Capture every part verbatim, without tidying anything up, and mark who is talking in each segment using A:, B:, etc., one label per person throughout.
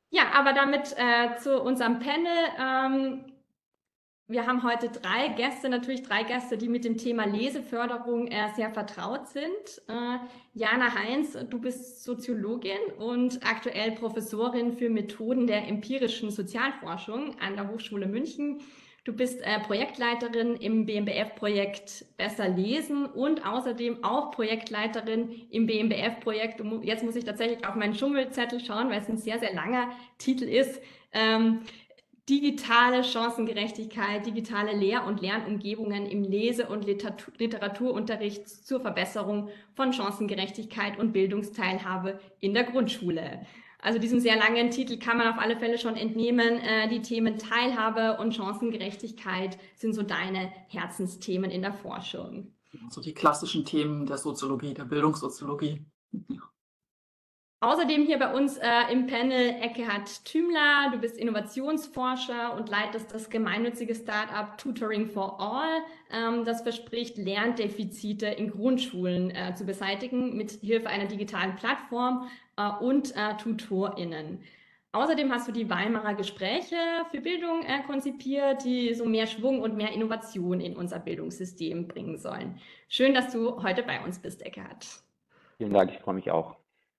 A: Ja, aber damit äh, zu unserem Panel. Ähm, wir haben heute drei Gäste, natürlich drei Gäste, die mit dem Thema Leseförderung äh, sehr vertraut sind. Äh, Jana Heinz, du bist Soziologin und aktuell Professorin für Methoden der empirischen Sozialforschung an der Hochschule München. Du bist äh, Projektleiterin im B M B F-Projekt Besser Lesen und außerdem auch Projektleiterin im B M B F-Projekt. Jetzt muss ich tatsächlich auf meinen Schummelzettel schauen, weil es ein sehr, sehr langer Titel ist. Ähm, digitale Chancengerechtigkeit, digitale Lehr- und Lernumgebungen im Lese- und Literatur Literaturunterricht zur Verbesserung von Chancengerechtigkeit und Bildungsteilhabe in der Grundschule. Also diesem sehr langen Titel kann man auf alle Fälle schon entnehmen, äh, die Themen Teilhabe und Chancengerechtigkeit sind so deine Herzensthemen in der Forschung.
B: So die klassischen Themen der Soziologie, der Bildungssoziologie. Ja.
A: Außerdem hier bei uns äh, im Panel Ekkehard Thümler. Du bist Innovationsforscher und leitest das gemeinnützige Startup Tutoring for All. Ähm, das verspricht, Lerndefizite in Grundschulen äh, zu beseitigen mit Hilfe einer digitalen Plattform äh, und äh, TutorInnen. Außerdem hast du die Weimarer Gespräche für Bildung äh, konzipiert, die so mehr Schwung und mehr Innovation in unser Bildungssystem bringen sollen. Schön, dass du heute bei uns bist, Ekkehard.
C: Vielen Dank, ich freue mich auch.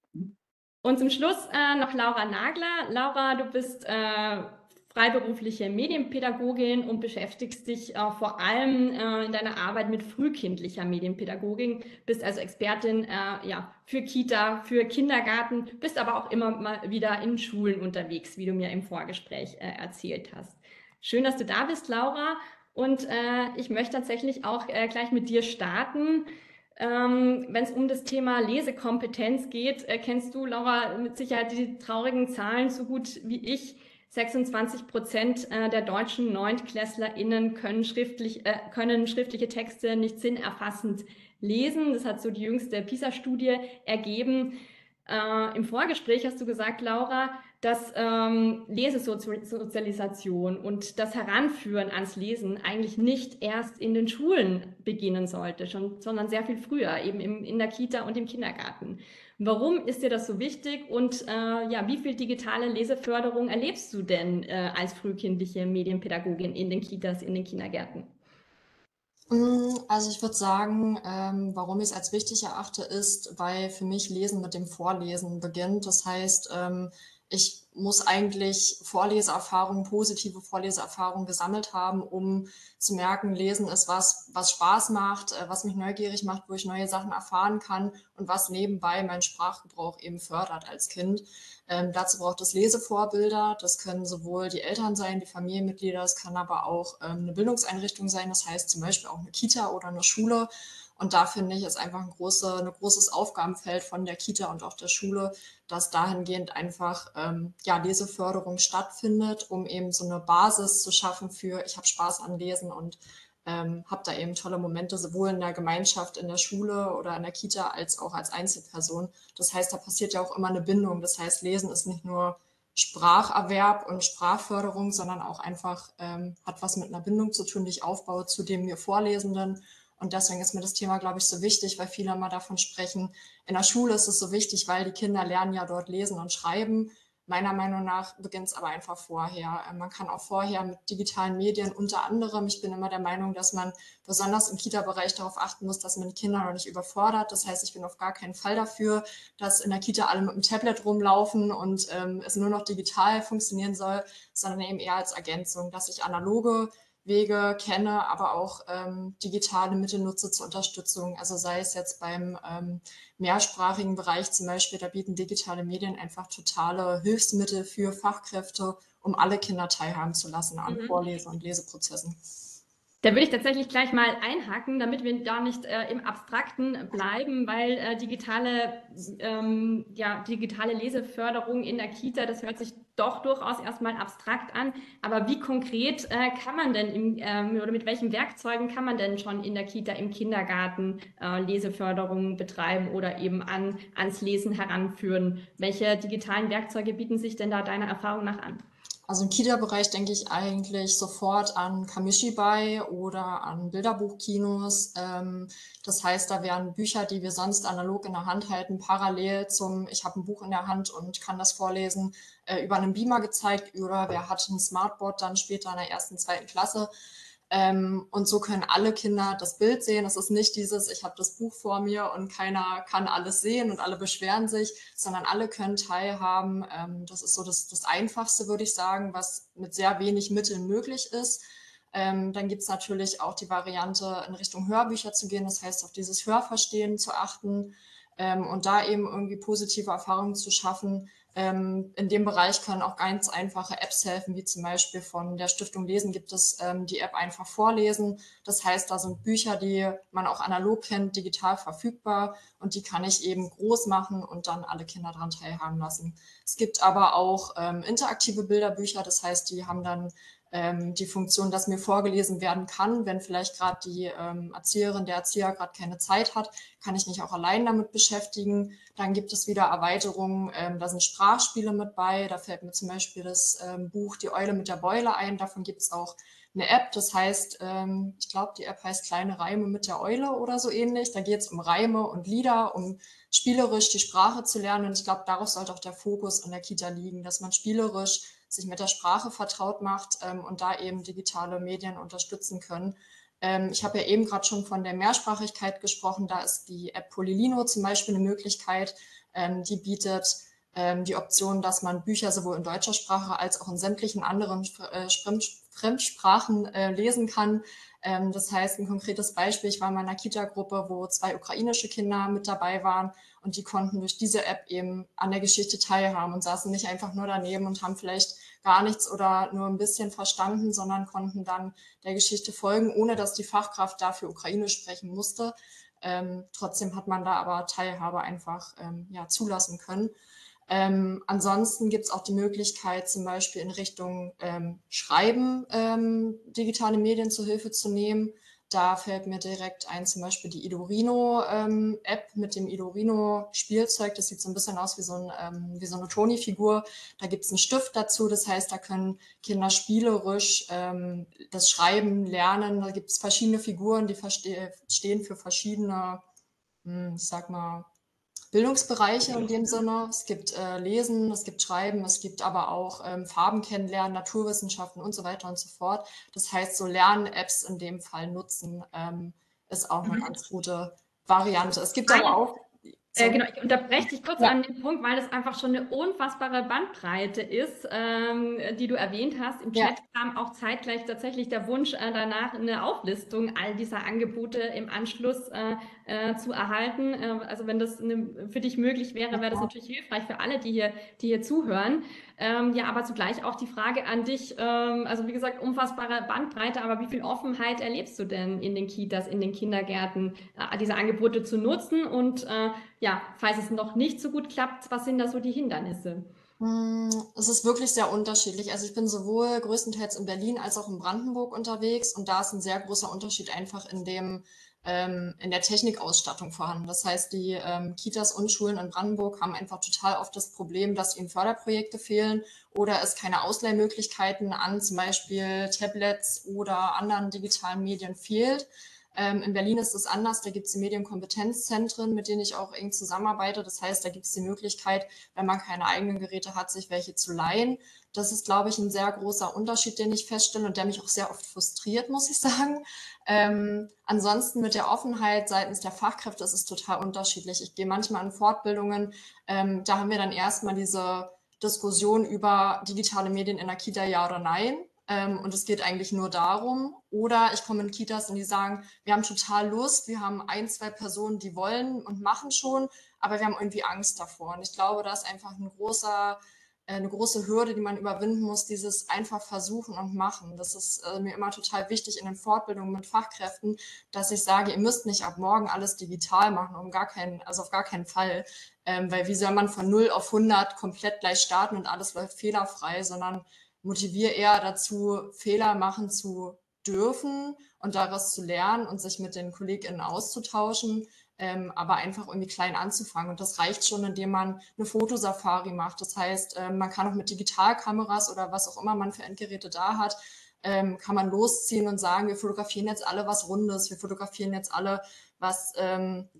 A: Und zum Schluss äh, noch Laura Nagler. Laura, du bist äh, freiberufliche Medienpädagogin und beschäftigst dich äh, vor allem äh, in deiner Arbeit mit frühkindlicher Medienpädagogik, bist also Expertin äh, ja, für Kita, für Kindergarten, bist aber auch immer mal wieder in Schulen unterwegs, wie du mir im Vorgespräch äh, erzählt hast. Schön, dass du da bist, Laura. Und äh, ich möchte tatsächlich auch äh, gleich mit dir starten. Ähm, wenn es um das Thema Lesekompetenz geht, äh, kennst du, Laura, mit Sicherheit die traurigen Zahlen so gut wie ich. sechsundzwanzig Prozent äh, der deutschen NeuntklässlerInnen können, schriftlich, äh, können schriftliche Texte nicht sinnerfassend lesen. Das hat so die jüngste PISA-Studie ergeben. Äh, Im Vorgespräch hast du gesagt, Laura, dass ähm, Lesesozialisation und das Heranführen ans Lesen eigentlich nicht erst in den Schulen beginnen sollte, schon, sondern sehr viel früher, eben im, in der Kita und im Kindergarten. Warum ist dir das so wichtig und äh, ja, wie viel digitale Leseförderung erlebst du denn äh, als frühkindliche Medienpädagogin in den Kitas, in den Kindergärten?
D: Also ich würde sagen, ähm, warum ich es als wichtig erachte, ist, weil für mich Lesen mit dem Vorlesen beginnt. Das heißt, ähm, ich muss eigentlich Vorleseerfahrungen, positive Vorleseerfahrungen gesammelt haben, um zu merken, Lesen ist was, was Spaß macht, äh, was mich neugierig macht, wo ich neue Sachen erfahren kann und was nebenbei meinen Sprachgebrauch eben fördert als Kind. Ähm, dazu braucht es Lesevorbilder. Das können sowohl die Eltern sein, die Familienmitglieder, es kann aber auch ähm, eine Bildungseinrichtung sein, das heißt zum Beispiel auch eine Kita oder eine Schule. Und da finde ich, ist einfach ein, große, ein großes Aufgabenfeld von der Kita und auch der Schule, dass dahingehend einfach ähm, ja, Leseförderung stattfindet, um eben so eine Basis zu schaffen für, ich habe Spaß an Lesen und ähm, habe da eben tolle Momente, sowohl in der Gemeinschaft, in der Schule oder in der Kita, als auch als Einzelperson. Das heißt, da passiert ja auch immer eine Bindung. Das heißt, Lesen ist nicht nur Spracherwerb und Sprachförderung, sondern auch einfach ähm, hat was mit einer Bindung zu tun, die ich aufbaue zu dem mir Vorlesenden. Und deswegen ist mir das Thema, glaube ich, so wichtig, weil viele immer davon sprechen, in der Schule ist es so wichtig, weil die Kinder lernen ja dort lesen und schreiben. Meiner Meinung nach beginnt es aber einfach vorher. Man kann auch vorher mit digitalen Medien unter anderem, ich bin immer der Meinung, dass man besonders im Kita-Bereich darauf achten muss, dass man die Kinder noch nicht überfordert. Das heißt, ich bin auf gar keinen Fall dafür, dass in der Kita alle mit dem Tablet rumlaufen und ähm, es nur noch digital funktionieren soll, sondern eben eher als Ergänzung, dass ich analoge Wege kenne, aber auch ähm, digitale Mittel nutze zur Unterstützung. Also sei es jetzt beim ähm, mehrsprachigen Bereich zum Beispiel, da bieten digitale Medien einfach totale Hilfsmittel für Fachkräfte, um alle Kinder teilhaben zu lassen an
A: Mhm.
D: Vorlese- und Leseprozessen.
A: Da würde ich tatsächlich gleich mal einhaken, damit wir da nicht äh, im Abstrakten bleiben, weil äh, digitale, ähm, ja, digitale Leseförderung in der Kita, das hört sich doch durchaus erstmal abstrakt an. Aber wie konkret äh, kann man denn im, ähm, oder mit welchen Werkzeugen kann man denn schon in der Kita, im Kindergarten äh, Leseförderung betreiben oder eben an, ans Lesen heranführen? Welche digitalen Werkzeuge bieten sich denn da deiner Erfahrung nach an?
D: Also im Kita-Bereich denke ich eigentlich sofort an Kamishibai oder an Bilderbuchkinos. Ähm, das heißt, da wären Bücher, die wir sonst analog in der Hand halten, parallel zum, ich habe ein Buch in der Hand und kann das vorlesen, äh, über einen Beamer gezeigt, oder wer hat ein Smartboard dann später in der ersten, zweiten Klasse. Ähm, und so können alle Kinder das Bild sehen. Es ist nicht dieses, ich habe das Buch vor mir und keiner kann alles sehen und alle beschweren sich, sondern alle können teilhaben. Ähm, das ist so das, das Einfachste, würde ich sagen, was mit sehr wenig Mitteln möglich ist. Ähm, dann gibt es natürlich auch die Variante, in Richtung Hörbücher zu gehen, das heißt, auf dieses Hörverstehen zu achten ähm, und da eben irgendwie positive Erfahrungen zu schaffen. Ähm, in dem Bereich können auch ganz einfache Apps helfen, wie zum Beispiel von der Stiftung Lesen gibt es ähm, die App Einfach vorlesen. Das heißt, da sind Bücher, die man auch analog kennt, digital verfügbar, und die kann ich eben groß machen und dann alle Kinder daran teilhaben lassen. Es gibt aber auch ähm, interaktive Bilderbücher, das heißt, die haben dann ähm, die Funktion, dass mir vorgelesen werden kann, wenn vielleicht gerade die ähm, Erzieherin, der Erzieher gerade keine Zeit hat, kann ich mich auch allein damit beschäftigen. Dann gibt es wieder Erweiterungen, ähm, da sind Sprachspiele mit bei, da fällt mir zum Beispiel das ähm, Buch Die Eule mit der Beule ein, davon gibt es auch eine App, das heißt, ähm, ich glaube, die App heißt Kleine Reime mit der Eule oder so ähnlich. Da geht es um Reime und Lieder, um spielerisch die Sprache zu lernen, und ich glaube, darauf sollte auch der Fokus in der Kita liegen, dass man spielerisch sich mit der Sprache vertraut macht ähm, und da eben digitale Medien unterstützen können. Ähm, ich habe ja eben gerade schon von der Mehrsprachigkeit gesprochen. Da ist die App Polilino zum Beispiel eine Möglichkeit. Ähm, die bietet ähm, die Option, dass man Bücher sowohl in deutscher Sprache als auch in sämtlichen anderen äh, Fremdsprachen äh, lesen kann. Ähm, das heißt, ein konkretes Beispiel, ich war in meiner Kita-Gruppe, wo zwei ukrainische Kinder mit dabei waren, und die konnten durch diese App eben an der Geschichte teilhaben und saßen nicht einfach nur daneben und haben vielleicht gar nichts oder nur ein bisschen verstanden, sondern konnten dann der Geschichte folgen, ohne dass die Fachkraft dafür Ukrainisch sprechen musste. Ähm, trotzdem hat man da aber Teilhabe einfach ähm, ja, zulassen können. Ähm, ansonsten gibt es auch die Möglichkeit, zum Beispiel in Richtung ähm, Schreiben ähm, digitale Medien zur Hilfe zu nehmen. Da fällt mir direkt ein, zum Beispiel die Idorino-App ähm, mit dem Idorino-Spielzeug. Das sieht so ein bisschen aus wie so, ein, ähm, wie so eine Toni-Figur. Da gibt es einen Stift dazu. Das heißt, da können Kinder spielerisch ähm, das Schreiben lernen. Da gibt es verschiedene Figuren, die stehen für verschiedene, hm, ich sag mal, Bildungsbereiche in dem Sinne. Es gibt äh, Lesen, es gibt Schreiben, es gibt aber auch ähm, Farben kennenlernen, Naturwissenschaften und so weiter und so fort. Das heißt, so Lern-Apps in dem Fall nutzen, ähm, ist auch eine
A: Mhm.
D: ganz gute Variante. Es gibt aber auch...
A: Äh, genau, ich unterbreche dich kurz
D: Ja.
A: an dem Punkt, weil das einfach schon eine unfassbare Bandbreite ist, ähm, die du erwähnt hast. Im
D: Ja.
A: Chat kam auch zeitgleich tatsächlich der Wunsch, äh, danach eine Auflistung all dieser Angebote im Anschluss äh, äh, zu erhalten. Äh, also wenn das eine, für dich möglich wäre, wäre das natürlich hilfreich für alle, die hier, die hier zuhören. Ähm, ja, aber zugleich auch die Frage an dich, ähm, also wie gesagt, unfassbare Bandbreite, aber wie viel Offenheit erlebst du denn in den Kitas, in den Kindergärten, äh, diese Angebote zu nutzen? Und äh, ja, falls es noch nicht so gut klappt, was sind da so die Hindernisse?
D: Es ist wirklich sehr unterschiedlich. Also ich bin sowohl größtenteils in Berlin als auch in Brandenburg unterwegs, und da ist ein sehr großer Unterschied einfach in dem, ähm, in der Technikausstattung vorhanden. Das heißt, die ähm, Kitas und Schulen in Brandenburg haben einfach total oft das Problem, dass ihnen Förderprojekte fehlen oder es keine Ausleihmöglichkeiten an zum Beispiel Tablets oder anderen digitalen Medien fehlt. Ähm, in Berlin ist es anders, da gibt es die Medienkompetenzzentren, mit denen ich auch eng zusammenarbeite. Das heißt, da gibt es die Möglichkeit, wenn man keine eigenen Geräte hat, sich welche zu leihen. Das ist, glaube ich, ein sehr großer Unterschied, den ich feststelle und der mich auch sehr oft frustriert, muss ich sagen. Ähm, ansonsten mit der Offenheit seitens der Fachkräfte ist es total unterschiedlich. Ich gehe manchmal an Fortbildungen, ähm, da haben wir dann erstmal diese Diskussion über digitale Medien in der Kita, ja oder nein. Ähm, und es geht eigentlich nur darum. Oder ich komme in Kitas und die sagen, wir haben total Lust, wir haben ein, zwei Personen, die wollen und machen schon, aber wir haben irgendwie Angst davor. Und ich glaube, da ist einfach ein großer, äh, eine große Hürde, die man überwinden muss, dieses einfach versuchen und machen. Das ist äh, mir immer total wichtig in den Fortbildungen mit Fachkräften, dass ich sage, ihr müsst nicht ab morgen alles digital machen, um gar keinen, also auf gar keinen Fall. Ähm, weil wie soll man von null auf hundert komplett gleich starten und alles läuft fehlerfrei, sondern motiviere eher dazu, Fehler machen zu dürfen und daraus zu lernen und sich mit den KollegInnen auszutauschen. ähm, aber einfach irgendwie klein anzufangen. Und das reicht schon, indem man eine Fotosafari macht. Das heißt, ähm, man kann auch mit Digitalkameras oder was auch immer man für Endgeräte da hat, ähm, kann man losziehen und sagen, wir fotografieren jetzt alle was Rundes, wir fotografieren jetzt alle was ähm,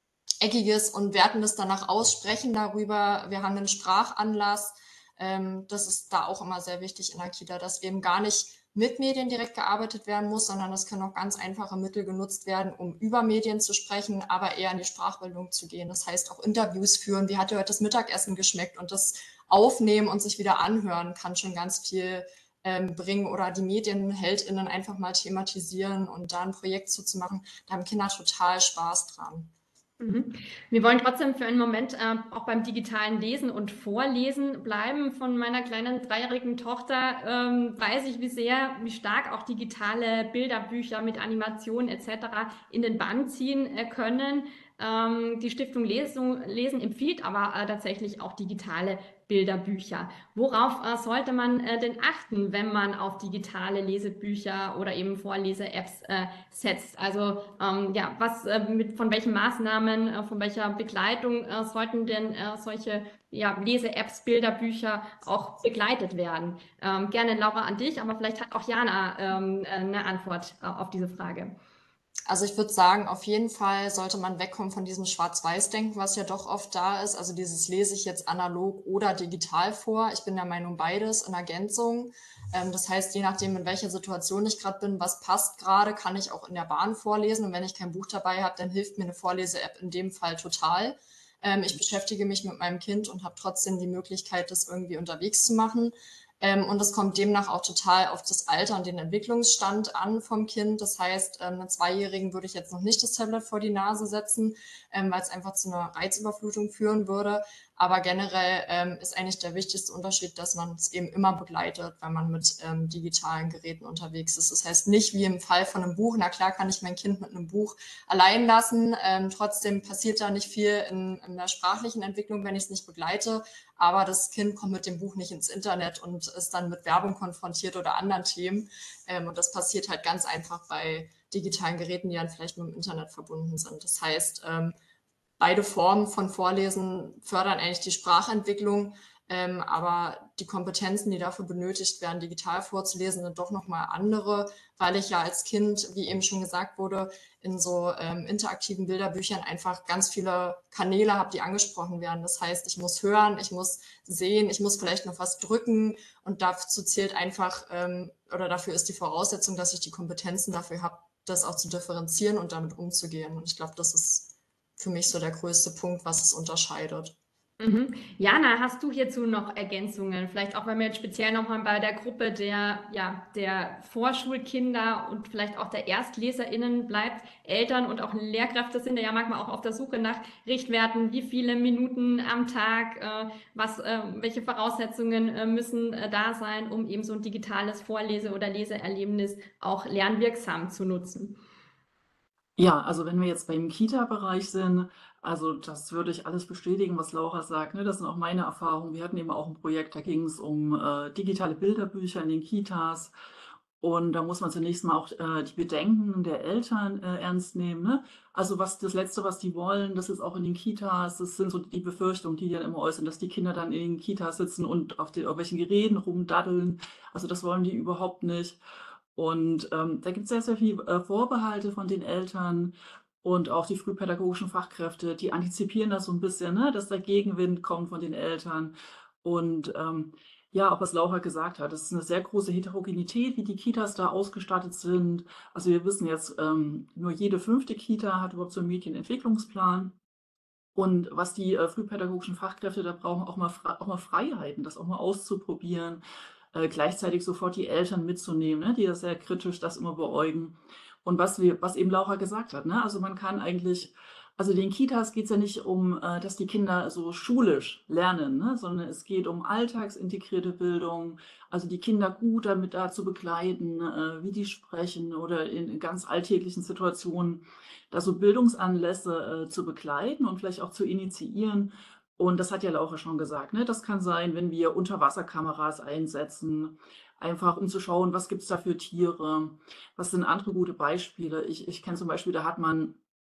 D: Eckiges und werten das danach aus, sprechen darüber. Wir haben einen Sprachanlass. Ähm, das ist da auch immer sehr wichtig in der Kita, dass eben gar nicht mit Medien direkt gearbeitet werden muss, sondern es können auch ganz einfache Mittel genutzt werden, um über Medien zu sprechen, aber eher in die Sprachbildung zu gehen. Das heißt auch Interviews führen. Wie hat dir heute das Mittagessen geschmeckt? Und das aufnehmen und sich wieder anhören kann schon ganz viel ähm, bringen, oder die MedienheldInnen einfach mal thematisieren und da ein Projekt zuzumachen. Da haben Kinder total Spaß dran.
A: Mhm. Wir wollen trotzdem für einen Moment äh, auch beim digitalen Lesen und Vorlesen bleiben. Von meiner kleinen dreijährigen Tochter ähm, weiß ich, wie sehr, wie stark auch digitale Bilderbücher mit Animationen et cetera in den Bann ziehen äh, können. Ähm, die Stiftung Lesung, Lesen empfiehlt aber äh, tatsächlich auch digitale Bilderbücher. Worauf äh, sollte man äh, denn achten, wenn man auf digitale Lesebücher oder eben Vorlese-Apps äh, setzt? Also ähm, ja, was äh, mit von welchen Maßnahmen, äh, von welcher Begleitung äh, sollten denn äh, solche ja, Lese-Apps, Bilderbücher auch begleitet werden? Ähm, gerne Laura an dich, aber vielleicht hat auch Jana ähm, eine Antwort äh, auf diese Frage.
D: Also ich würde sagen, auf jeden Fall sollte man wegkommen von diesem Schwarz-Weiß-Denken, was ja doch oft da ist. Also dieses lese ich jetzt analog oder digital vor. Ich bin der Meinung, beides in Ergänzung. Ähm, das heißt, je nachdem, in welcher Situation ich gerade bin, was passt gerade, kann ich auch in der Bahn vorlesen. Und wenn ich kein Buch dabei habe, dann hilft mir eine Vorlese-App in dem Fall total. Ähm, ich beschäftige mich mit meinem Kind und habe trotzdem die Möglichkeit, das irgendwie unterwegs zu machen. Ähm, und es kommt demnach auch total auf das Alter und den Entwicklungsstand an vom Kind. Das heißt, ähm, einem Zweijährigen würde ich jetzt noch nicht das Tablet vor die Nase setzen, ähm, weil es einfach zu einer Reizüberflutung führen würde. Aber generell ähm, ist eigentlich der wichtigste Unterschied, dass man es eben immer begleitet, wenn man mit ähm, digitalen Geräten unterwegs ist. Das heißt nicht wie im Fall von einem Buch. Na klar kann ich mein Kind mit einem Buch allein lassen. Ähm, trotzdem passiert da nicht viel in, in der sprachlichen Entwicklung, wenn ich es nicht begleite. Aber das Kind kommt mit dem Buch nicht ins Internet und ist dann mit Werbung konfrontiert oder anderen Themen. Ähm, und das passiert halt ganz einfach bei digitalen Geräten, die dann vielleicht mit dem Internet verbunden sind. Das heißt, ähm, beide Formen von Vorlesen fördern eigentlich die Sprachentwicklung, ähm, aber die Kompetenzen, die dafür benötigt werden, digital vorzulesen, sind doch nochmal andere, weil ich ja als Kind, wie eben schon gesagt wurde, in so ähm, interaktiven Bilderbüchern einfach ganz viele Kanäle habe, die angesprochen werden. Das heißt, ich muss hören, ich muss sehen, ich muss vielleicht noch was drücken, und dazu zählt einfach, ähm, oder dafür ist die Voraussetzung, dass ich die Kompetenzen dafür habe, das auch zu differenzieren und damit umzugehen. Und ich glaube, das ist für mich so der größte Punkt, was es unterscheidet.
A: Mhm. Jana, hast du hierzu noch Ergänzungen? Vielleicht auch, wenn wir jetzt speziell nochmal bei der Gruppe der, ja, der Vorschulkinder und vielleicht auch der ErstleserInnen bleibt. Eltern und auch Lehrkräfte sind ja manchmal auch auf der Suche nach Richtwerten. Wie viele Minuten am Tag, äh, was, äh, welche Voraussetzungen äh, müssen äh, da sein, um eben so ein digitales Vorlese- oder Leseerlebnis auch lernwirksam zu nutzen?
B: Ja, also wenn wir jetzt beim Kita-Bereich sind, also das würde ich alles bestätigen, was Laura sagt. Ne? Das sind auch meine Erfahrungen. Wir hatten eben auch ein Projekt, da ging es um äh, digitale Bilderbücher in den Kitas. Und da muss man zunächst mal auch äh, die Bedenken der Eltern äh, ernst nehmen. Ne? Also was das Letzte, was die wollen, das ist auch in den Kitas, das sind so die Befürchtungen, die die dann immer äußern, dass die Kinder dann in den Kitas sitzen und auf den, irgendwelchen Geräten rumdaddeln. Also das wollen die überhaupt nicht. Und ähm, da gibt es sehr, sehr viele äh, Vorbehalte von den Eltern und auch die frühpädagogischen Fachkräfte, die antizipieren das so ein bisschen, ne, dass der Gegenwind kommt von den Eltern. Und ähm, ja, auch was Laura gesagt hat, es ist eine sehr große Heterogenität, wie die Kitas da ausgestattet sind. Also wir wissen jetzt, ähm, nur jede fünfte Kita hat überhaupt so einen Medienentwicklungsplan. Und was die äh, frühpädagogischen Fachkräfte da brauchen, auch mal, auch mal Freiheiten, das auch mal auszuprobieren, äh, gleichzeitig sofort die Eltern mitzunehmen, ne, die das sehr kritisch das immer beäugen. Und was, wir, was eben Laura gesagt hat, ne, also man kann eigentlich, also den Kitas geht es ja nicht um, äh, dass die Kinder so schulisch lernen, ne, sondern es geht um alltagsintegrierte Bildung, also die Kinder gut damit da zu begleiten, äh, wie die sprechen oder in ganz alltäglichen Situationen, da so Bildungsanlässe äh, zu begleiten und vielleicht auch zu initiieren. Und das hat ja Laura schon gesagt, ne? Das kann sein, wenn wir Unterwasserkameras einsetzen, einfach um zu schauen, was gibt es da für Tiere, was sind andere gute Beispiele. Ich, ich kenne zum Beispiel, da hat man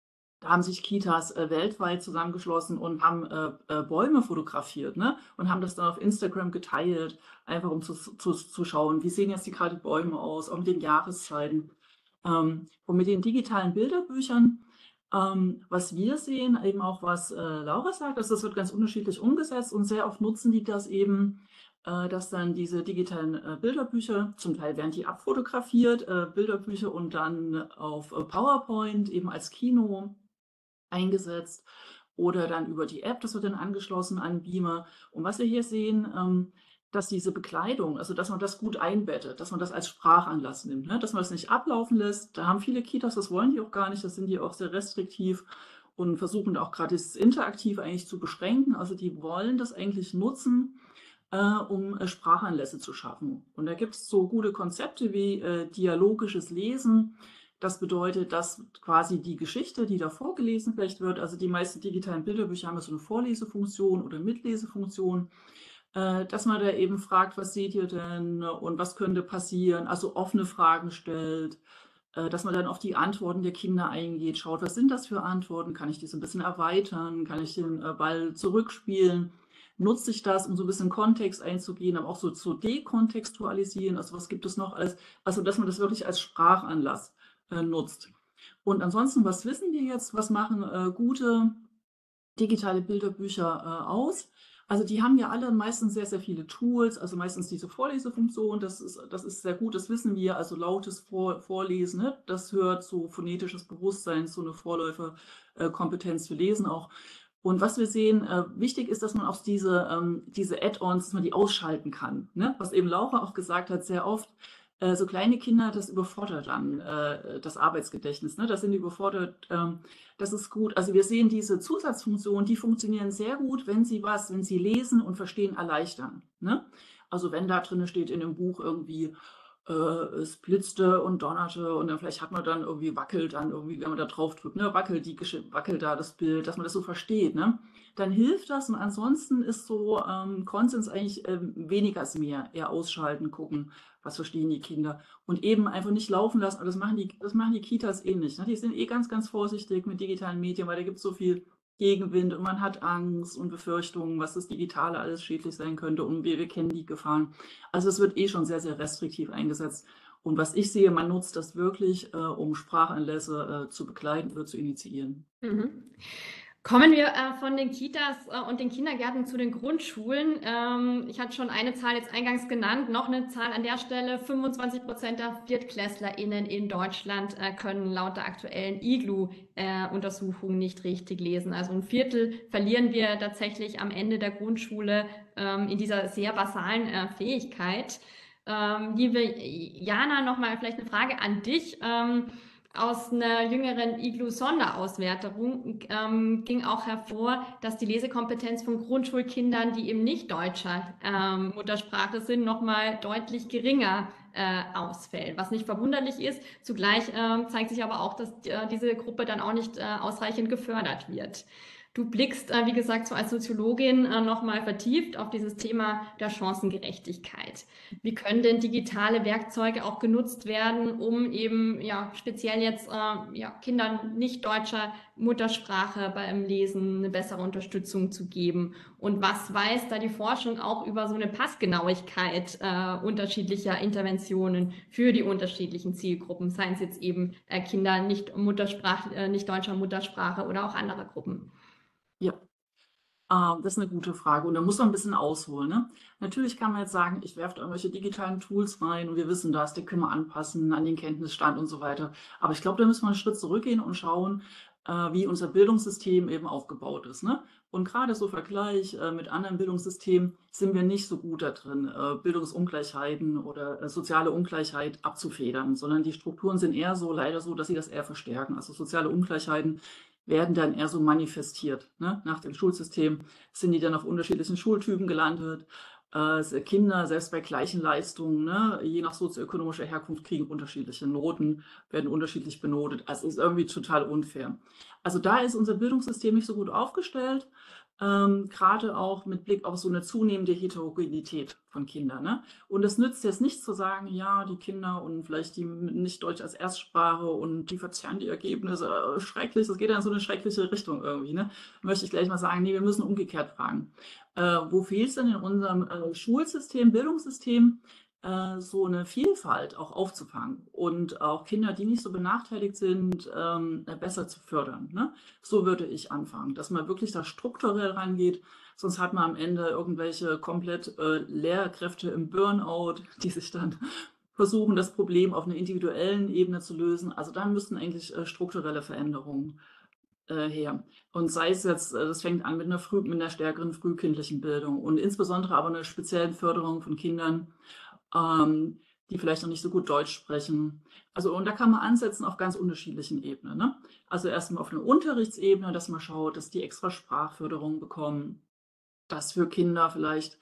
B: Da haben sich Kitas äh, weltweit zusammengeschlossen und haben äh, äh, Bäume fotografiert, ne? Und haben das dann auf Instagram geteilt, einfach um zu, zu, zu schauen, wie sehen jetzt die gerade die Bäume aus, auch mit den Jahreszeiten. Ähm, und mit den digitalen Bilderbüchern, ähm, was wir sehen, eben auch was äh, Laura sagt, dass das wird ganz unterschiedlich umgesetzt und sehr oft nutzen die das eben, äh, dass dann diese digitalen äh, Bilderbücher, zum Teil werden die abfotografiert, äh, Bilderbücher und dann auf äh, PowerPoint eben als Kino eingesetzt oder dann über die App, das wird dann angeschlossen an Beamer. Und was wir hier sehen, ähm, dass diese Bekleidung, also dass man das gut einbettet, dass man das als Sprachanlass nimmt, ne? Dass man das nicht ablaufen lässt. Da haben viele Kitas, das wollen die auch gar nicht, das sind die auch sehr restriktiv und versuchen auch gerade das Interaktive eigentlich zu beschränken. Also die wollen das eigentlich nutzen, äh, um äh, Sprachanlässe zu schaffen. Und da gibt es so gute Konzepte wie äh, dialogisches Lesen. Das bedeutet, dass quasi die Geschichte, die da vorgelesen vielleicht wird, also die meisten digitalen Bilderbücher haben ja so eine Vorlesefunktion oder Mitlesefunktion, äh, dass man da eben fragt, was seht ihr denn und was könnte passieren, also offene Fragen stellt, äh, dass man dann auf die Antworten der Kinder eingeht, schaut, was sind das für Antworten, kann ich die so ein bisschen erweitern, kann ich den äh, Ball zurückspielen, nutze ich das, um so ein bisschen Kontext einzugehen, aber auch so zu dekontextualisieren, also was gibt es noch alles, also dass man das wirklich als Sprachanlass äh, nutzt. Und ansonsten, was wissen wir jetzt, was machen äh, gute digitale Bilderbücher äh, aus? Also die haben ja alle meistens sehr, sehr viele Tools, also meistens diese Vorlesefunktion, das ist, das ist sehr gut, das wissen wir, also lautes Vor Vorlesen, ne? Das hört so phonetisches Bewusstsein, so eine Vorläuferkompetenz für Lesen auch. Und was wir sehen, äh, wichtig ist, dass man auch diese, ähm, diese Add-ons, dass man die ausschalten kann, ne? Was eben Laura auch gesagt hat, sehr oft, äh, so kleine Kinder, das überfordert dann äh, das Arbeitsgedächtnis, ne? Das sind die überfordert, ähm, das ist gut. Also wir sehen diese Zusatzfunktionen, die funktionieren sehr gut, wenn sie was, wenn sie lesen und verstehen, erleichtern, ne? Also wenn da drin steht in dem Buch irgendwie, äh, es blitzte und donnerte und dann vielleicht hat man dann irgendwie wackelt dann irgendwie, wenn man da drauf drückt, ne, wackelt die Gesch- wackelt da das Bild, dass man das so versteht, ne? Dann hilft das und ansonsten ist so ähm, Konsens eigentlich ähm, weniger ist mehr, eher ausschalten, gucken, was verstehen die Kinder und eben einfach nicht laufen lassen. Aber das machen die, das machen die Kitas eh nicht, ne? Die sind eh ganz, ganz vorsichtig mit digitalen Medien, weil da gibt es so viel Gegenwind und man hat Angst und Befürchtungen, was das Digitale alles schädlich sein könnte und wir, wir kennen die Gefahren. Also es wird eh schon sehr, sehr restriktiv eingesetzt. Und was ich sehe, man nutzt das wirklich, äh, um Sprachanlässe äh, zu begleiten oder zu initiieren.
A: Mhm. Kommen wir äh, von den Kitas äh, und den Kindergärten zu den Grundschulen. Ähm, ich hatte schon eine Zahl jetzt eingangs genannt, noch eine Zahl an der Stelle. fünfundzwanzig Prozent der ViertklässlerInnen in Deutschland äh, können laut der aktuellen I G L U-Untersuchung nicht richtig lesen. Also ein Viertel verlieren wir tatsächlich am Ende der Grundschule ähm, in dieser sehr basalen äh, Fähigkeit. Ähm, liebe Jana, nochmal vielleicht eine Frage an dich. Ähm, Aus einer jüngeren I G L U-Sonderauswertung ähm, ging auch hervor, dass die Lesekompetenz von Grundschulkindern, die eben nicht deutscher ähm, Muttersprache sind, nochmal deutlich geringer äh, ausfällt, was nicht verwunderlich ist. Zugleich ähm, zeigt sich aber auch, dass äh, diese Gruppe dann auch nicht äh, ausreichend gefördert wird. Du blickst, äh, wie gesagt, so als Soziologin äh, nochmal vertieft auf dieses Thema der Chancengerechtigkeit. Wie können denn digitale Werkzeuge auch genutzt werden, um eben ja speziell jetzt äh, ja, Kindern nicht deutscher Muttersprache beim Lesen eine bessere Unterstützung zu geben? Und was weiß da die Forschung auch über so eine Passgenauigkeit äh, unterschiedlicher Interventionen für die unterschiedlichen Zielgruppen, seien es jetzt eben äh, Kinder nicht Muttersprache, äh, nicht deutscher Muttersprache oder auch andere Gruppen?
B: Ja, ähm, das ist eine gute Frage und da muss man ein bisschen ausholen, ne? Natürlich kann man jetzt sagen, ich werfe da irgendwelche digitalen Tools rein und wir wissen das, die können wir anpassen an den Kenntnisstand und so weiter. Aber ich glaube, da müssen wir einen Schritt zurückgehen und schauen, äh, wie unser Bildungssystem eben aufgebaut ist, ne? Und gerade so Vergleich äh, mit anderen Bildungssystemen sind wir nicht so gut da drin, äh, Bildungsungleichheiten oder äh, soziale Ungleichheit abzufedern, sondern die Strukturen sind eher so, leider so, dass sie das eher verstärken. Also soziale Ungleichheiten werden dann eher so manifestiert, ne? Nach dem Schulsystem sind die dann auf unterschiedlichen Schultypen gelandet. Äh, Kinder, selbst bei gleichen Leistungen, ne, je nach sozioökonomischer Herkunft, kriegen unterschiedliche Noten, werden unterschiedlich benotet. Also ist irgendwie total unfair. Also da ist unser Bildungssystem nicht so gut aufgestellt. ähm, gerade auch mit Blick auf so eine zunehmende Heterogenität von Kindern. Ne? Und es nützt jetzt nicht zu sagen, ja, die Kinder und vielleicht die mit nicht Deutsch als Erstsprache und die verzerren die Ergebnisse, äh, schrecklich, das geht dann in so eine schreckliche Richtung irgendwie. Ne? Möchte ich gleich mal sagen, nee, wir müssen umgekehrt fragen. Äh, wo fehlt es denn in unserem äh, Schulsystem, Bildungssystem, äh, so eine Vielfalt auch aufzufangen und auch Kinder, die nicht so benachteiligt sind, ähm, besser zu fördern? Ne? So würde ich anfangen, dass man wirklich da strukturell rangeht. Sonst hat man am Ende irgendwelche komplett äh, Lehrkräfte im Burnout, die sich dann versuchen, das Problem auf einer individuellen Ebene zu lösen. Also dann müssten eigentlich äh, strukturelle Veränderungen äh, her. Und sei es jetzt, äh, das fängt an mit einer, früh, mit einer stärkeren frühkindlichen Bildung und insbesondere aber einer speziellen Förderung von Kindern, ähm, die vielleicht noch nicht so gut Deutsch sprechen. Also, und da kann man ansetzen auf ganz unterschiedlichen Ebenen. Ne? Also erstmal auf einer Unterrichtsebene, dass man schaut, dass die extra Sprachförderung bekommen, dass für Kinder vielleicht,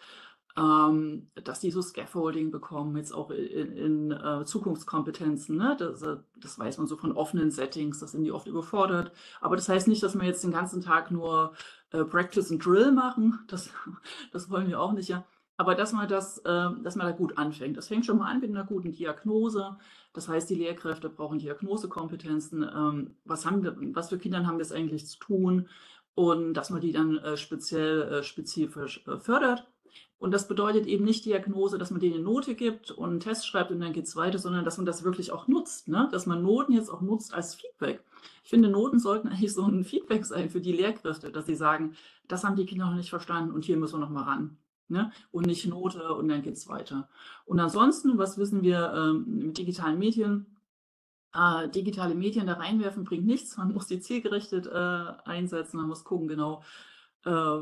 B: ähm, dass die so Scaffolding bekommen, jetzt auch in, in äh, Zukunftskompetenzen. Ne? Das, äh, das weiß man so von offenen Settings, das sind die oft überfordert. Aber das heißt nicht, dass wir jetzt den ganzen Tag nur äh, Practice and Drill machen. Das, das wollen wir auch nicht, ja. Aber dass man das, äh, dass man da gut anfängt. Das fängt schon mal an mit einer guten Diagnose. Das heißt, die Lehrkräfte brauchen Diagnosekompetenzen. Ähm, was haben wir, was für Kinder haben wir es eigentlich zu tun? Und dass man die dann äh, speziell, äh, spezifisch äh, fördert. Und das bedeutet eben nicht Diagnose, dass man denen eine Note gibt und einen Test schreibt und dann geht es weiter, sondern dass man das wirklich auch nutzt. Ne? Dass man Noten jetzt auch nutzt als Feedback. Ich finde, Noten sollten eigentlich so ein Feedback sein für die Lehrkräfte, dass sie sagen, das haben die Kinder noch nicht verstanden und hier müssen wir noch mal ran. Ne? Und nicht Note und dann geht es weiter. Und ansonsten, was wissen wir ähm, mit digitalen Medien? Äh, digitale Medien da reinwerfen bringt nichts. Man muss die zielgerichtet äh, einsetzen. Man muss gucken, genau, äh,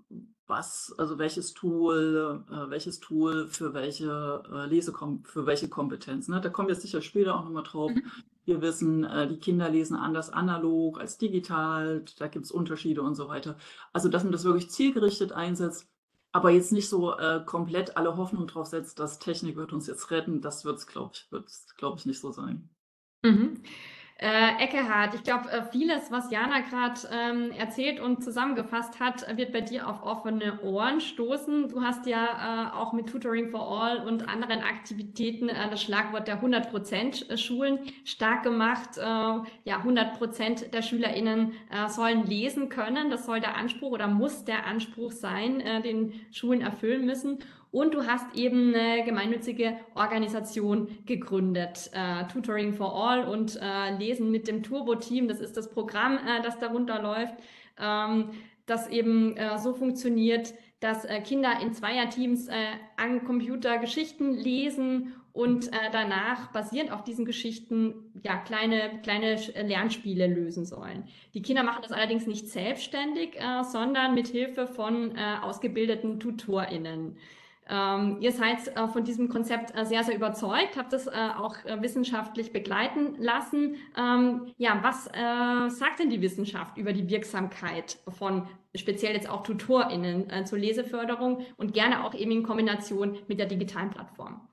B: was, also welches Tool, äh, welches Tool für welche äh, Lesekom für welche Kompetenz. Ne? Da kommen wir sicher später auch nochmal drauf.
A: Mhm.
B: Wir wissen, äh, die Kinder lesen anders analog als digital. Da gibt es Unterschiede und so weiter. Also, dass man das wirklich zielgerichtet einsetzt. Aber jetzt nicht so äh, komplett alle Hoffnung drauf setzt, dass Technik wird uns jetzt retten. Das wird es, glaube ich, wird's, glaub ich, nicht so sein.
A: Mhm. Äh, Eckehard, ich glaube, äh, vieles, was Jana gerade ähm, erzählt und zusammengefasst hat, wird bei dir auf offene Ohren stoßen. Du hast ja äh, auch mit Tutoring for All und anderen Aktivitäten äh, das Schlagwort der hundert Prozent Schulen stark gemacht. Äh, ja, hundert Prozent der SchülerInnen äh, sollen lesen können. Das soll der Anspruch oder muss der Anspruch sein, äh, den Schulen erfüllen müssen. Und du hast eben eine gemeinnützige Organisation gegründet, äh, Tutoring for All und äh, Lesen mit dem Turbo-Team. Das ist das Programm, äh, das darunter läuft, ähm, das eben äh, so funktioniert, dass äh, Kinder in Zweierteams äh, am Computer Geschichten lesen und äh, danach basierend auf diesen Geschichten ja kleine kleine Lernspiele lösen sollen. Die Kinder machen das allerdings nicht selbstständig, äh, sondern mit Hilfe von äh, ausgebildeten TutorInnen. Ähm, ihr seid äh, von diesem Konzept äh, sehr, sehr überzeugt, habt es äh, auch äh, wissenschaftlich begleiten lassen. Ähm, ja, was äh, sagt denn die Wissenschaft über die Wirksamkeit von speziell jetzt auch TutorInnen äh, zur Leseförderung und gerne auch eben in Kombination mit der digitalen Plattform?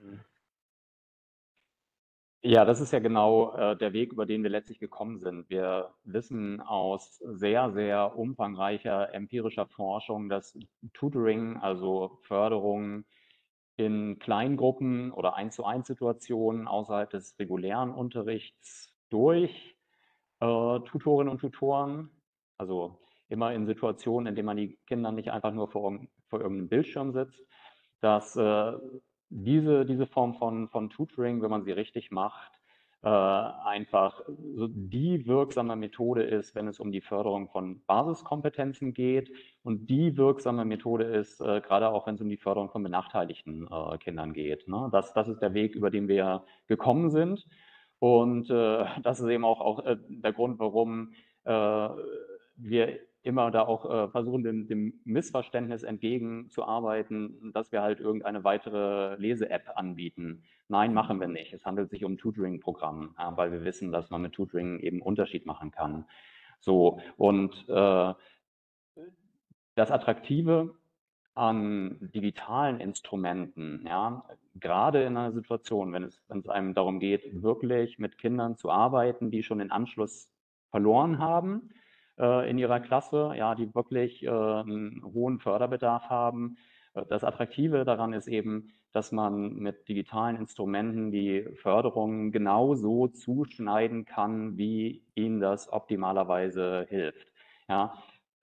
C: Ja, das ist ja genau äh, der Weg, über den wir letztlich gekommen sind. Wir wissen aus sehr, sehr umfangreicher empirischer Forschung, dass Tutoring, also Förderung in Kleingruppen oder eins zu eins Situationen außerhalb des regulären Unterrichts durch äh, Tutorinnen und Tutoren, also immer in Situationen, in denen man die Kinder nicht einfach nur vor, vor irgendeinem Bildschirm sitzt, dass äh, diese, diese Form von, von Tutoring, wenn man sie richtig macht, äh, einfach so die wirksame Methode ist, wenn es um die Förderung von Basiskompetenzen geht und die wirksame Methode ist, äh, gerade auch wenn es um die Förderung von benachteiligten äh, Kindern geht. Ne? Das, das ist der Weg, über den wir gekommen sind. Und äh, das ist eben auch, auch äh, der Grund, warum äh, wir immer da auch äh, versuchen, dem, dem Missverständnis entgegenzuarbeiten, dass wir halt irgendeine weitere Lese-App anbieten. Nein, machen wir nicht. Es handelt sich um ein Tutoring-Programm, äh, weil wir wissen, dass man mit Tutoring eben Unterschied machen kann. So, und äh, das Attraktive an digitalen Instrumenten, ja, gerade in einer Situation, wenn es, wenn es einem darum geht, wirklich mit Kindern zu arbeiten, die schon den Anschluss verloren haben, äh, in ihrer Klasse, ja, die wirklich äh, einen hohen Förderbedarf haben. Das Attraktive daran ist eben, dass man mit digitalen Instrumenten die Förderung genauso zuschneiden kann, wie ihnen das optimalerweise hilft. Ja,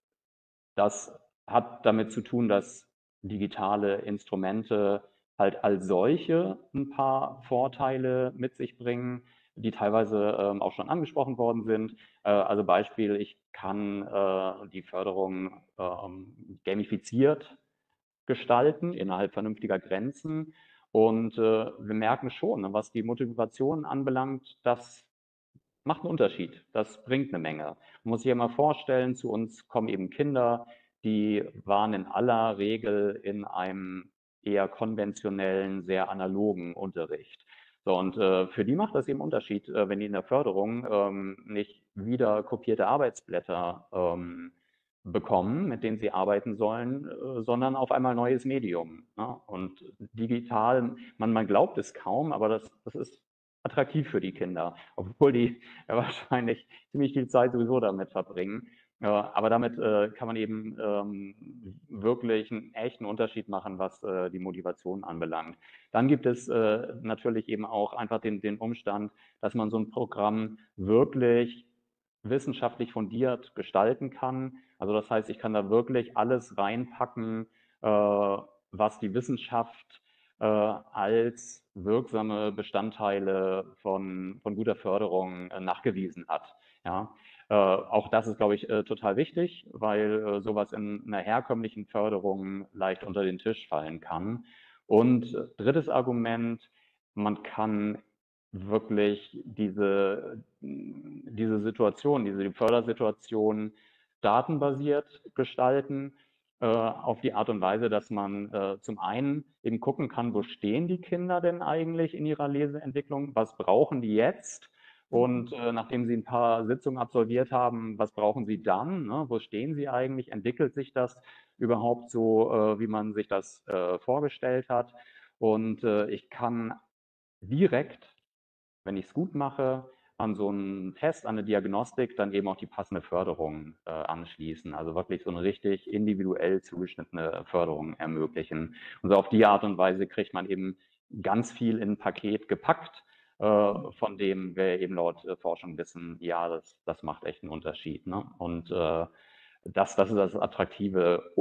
C: das hat damit zu tun, dass digitale Instrumente halt als solche ein paar Vorteile mit sich bringen, die teilweise ähm, auch schon angesprochen worden sind. Äh, also Beispiel, ich kann äh, die Förderung ähm, gamifiziert gestalten innerhalb vernünftiger Grenzen. Und äh, wir merken schon, was die Motivation anbelangt, das macht einen Unterschied. Das bringt eine Menge. Man muss sich ja mal vorstellen, zu uns kommen eben Kinder, die waren in aller Regel in einem eher konventionellen, sehr analogen Unterricht. So, und äh, für die macht das eben Unterschied, äh, wenn die in der Förderung ähm, nicht wieder kopierte Arbeitsblätter ähm, bekommen, mit denen sie arbeiten sollen, äh, sondern auf einmal neues Medium. Ne? Und digital, man, man glaubt es kaum, aber das, das ist attraktiv für die Kinder, obwohl die ja wahrscheinlich ziemlich viel Zeit sowieso damit verbringen. Äh, aber damit äh, kann man eben ähm, wirklich einen echten Unterschied machen, was äh, die Motivation anbelangt. Dann gibt es äh, natürlich eben auch einfach den, den Umstand, dass man so ein Programm wirklich wissenschaftlich fundiert gestalten kann. Also das heißt, ich kann da wirklich alles reinpacken, äh, was die Wissenschaft äh, als wirksame Bestandteile von, von guter Förderung äh, nachgewiesen hat. Ja? Äh, auch das ist, glaube ich, äh, total wichtig, weil äh, sowas in einer herkömmlichen Förderung leicht unter den Tisch fallen kann. Und äh, drittes Argument, man kann wirklich diese, diese Situation, diese die Fördersituation datenbasiert gestalten, äh, auf die Art und Weise, dass man äh, zum einen eben gucken kann, wo stehen die Kinder denn eigentlich in ihrer Leseentwicklung, was brauchen die jetzt? Und äh, nachdem sie ein paar Sitzungen absolviert haben, was brauchen sie dann? Ne? Wo stehen sie eigentlich? Entwickelt sich das überhaupt so, äh, wie man sich das äh, vorgestellt hat? Und äh, ich kann direkt, wenn ich es gut mache, an so einen Test, an eine Diagnostik dann eben auch die passende Förderung äh, anschließen. Also wirklich so eine richtig individuell zugeschnittene Förderung ermöglichen. Und so auf die Art und Weise kriegt man eben ganz viel in ein Paket gepackt, äh, von dem wir eben laut äh, Forschung wissen, ja, das, das macht echt einen Unterschied. Ne? Und äh, das, das ist das Attraktive,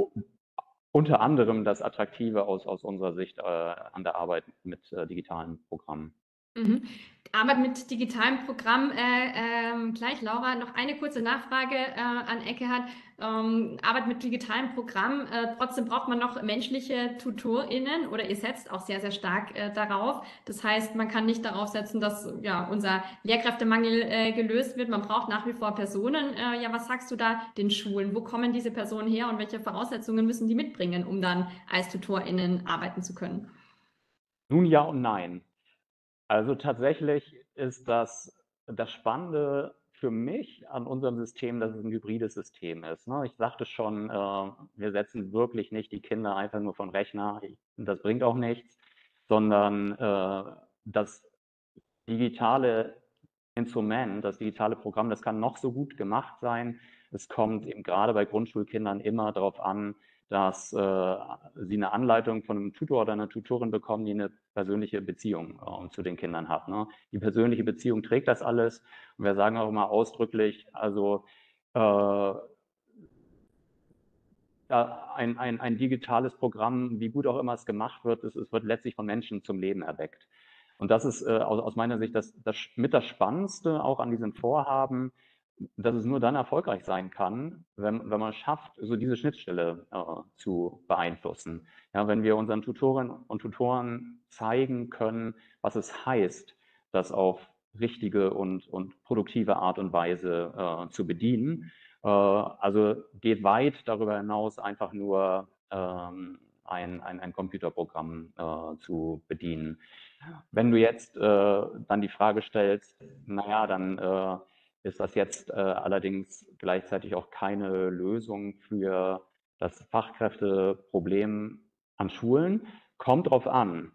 C: unter anderem das Attraktive aus, aus unserer Sicht äh, an der Arbeit mit äh, digitalen Programmen.
A: Mhm. Arbeit mit digitalen Programmen. Äh, ähm, gleich, Laura, noch eine kurze Nachfrage äh, an Ekkehard. Ähm, Arbeit mit digitalen Programmen. Äh, trotzdem braucht man noch menschliche TutorInnen oder ihr setzt auch sehr, sehr stark äh, darauf. Das heißt, man kann nicht darauf setzen, dass ja, unser Lehrkräftemangel äh, gelöst wird. Man braucht nach wie vor Personen. Äh, ja, was sagst du da den Schulen? Wo kommen diese Personen her und welche Voraussetzungen müssen die mitbringen, um dann als TutorInnen arbeiten zu können?
C: Nun ja und nein. Also tatsächlich ist das das Spannende für mich an unserem System, dass es ein hybrides System ist. Ne? Ich sagte schon, äh, wir setzen wirklich nicht die Kinder einfach nur von Rechner, das bringt auch nichts, sondern äh, das digitale Instrument, das digitale Programm, das kann noch so gut gemacht sein. Es kommt eben gerade bei Grundschulkindern immer darauf an, dass äh, sie eine Anleitung von einem Tutor oder einer Tutorin bekommen, die eine persönliche Beziehung äh, zu den Kindern hat. Ne? Die persönliche Beziehung trägt das alles. Und wir sagen auch immer ausdrücklich, also äh, ein, ein, ein digitales Programm, wie gut auch immer es gemacht wird, es, es wird letztlich von Menschen zum Leben erweckt. Und das ist äh, aus, aus meiner Sicht das, das mit das Spannendste auch an diesem Vorhaben, dass es nur dann erfolgreich sein kann, wenn, wenn man schafft, so diese Schnittstelle äh, zu beeinflussen. Ja, wenn wir unseren Tutorinnen und Tutoren zeigen können, was es heißt, das auf richtige und, und produktive Art und Weise äh, zu bedienen. Äh, also geht weit darüber hinaus, einfach nur ähm, ein, ein, ein Computerprogramm äh, zu bedienen. Wenn du jetzt äh, dann die Frage stellst, naja, dann äh, ist das jetzt äh, allerdings gleichzeitig auch keine Lösung für das Fachkräfteproblem an Schulen, kommt drauf an.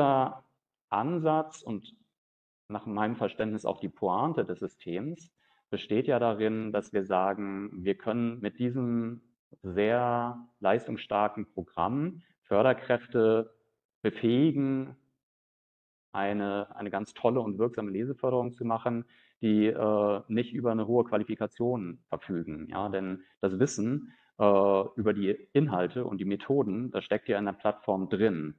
C: Unser Ansatz und nach meinem Verständnis auch die Pointe des Systems besteht ja darin, dass wir sagen, wir können mit diesem sehr leistungsstarken Programm Förderkräfte befähigen, eine, eine ganz tolle und wirksame Leseförderung zu machen, die äh, nicht über eine hohe Qualifikation verfügen. Ja? Denn das Wissen äh, über die Inhalte und die Methoden, das steckt ja in der Plattform drin.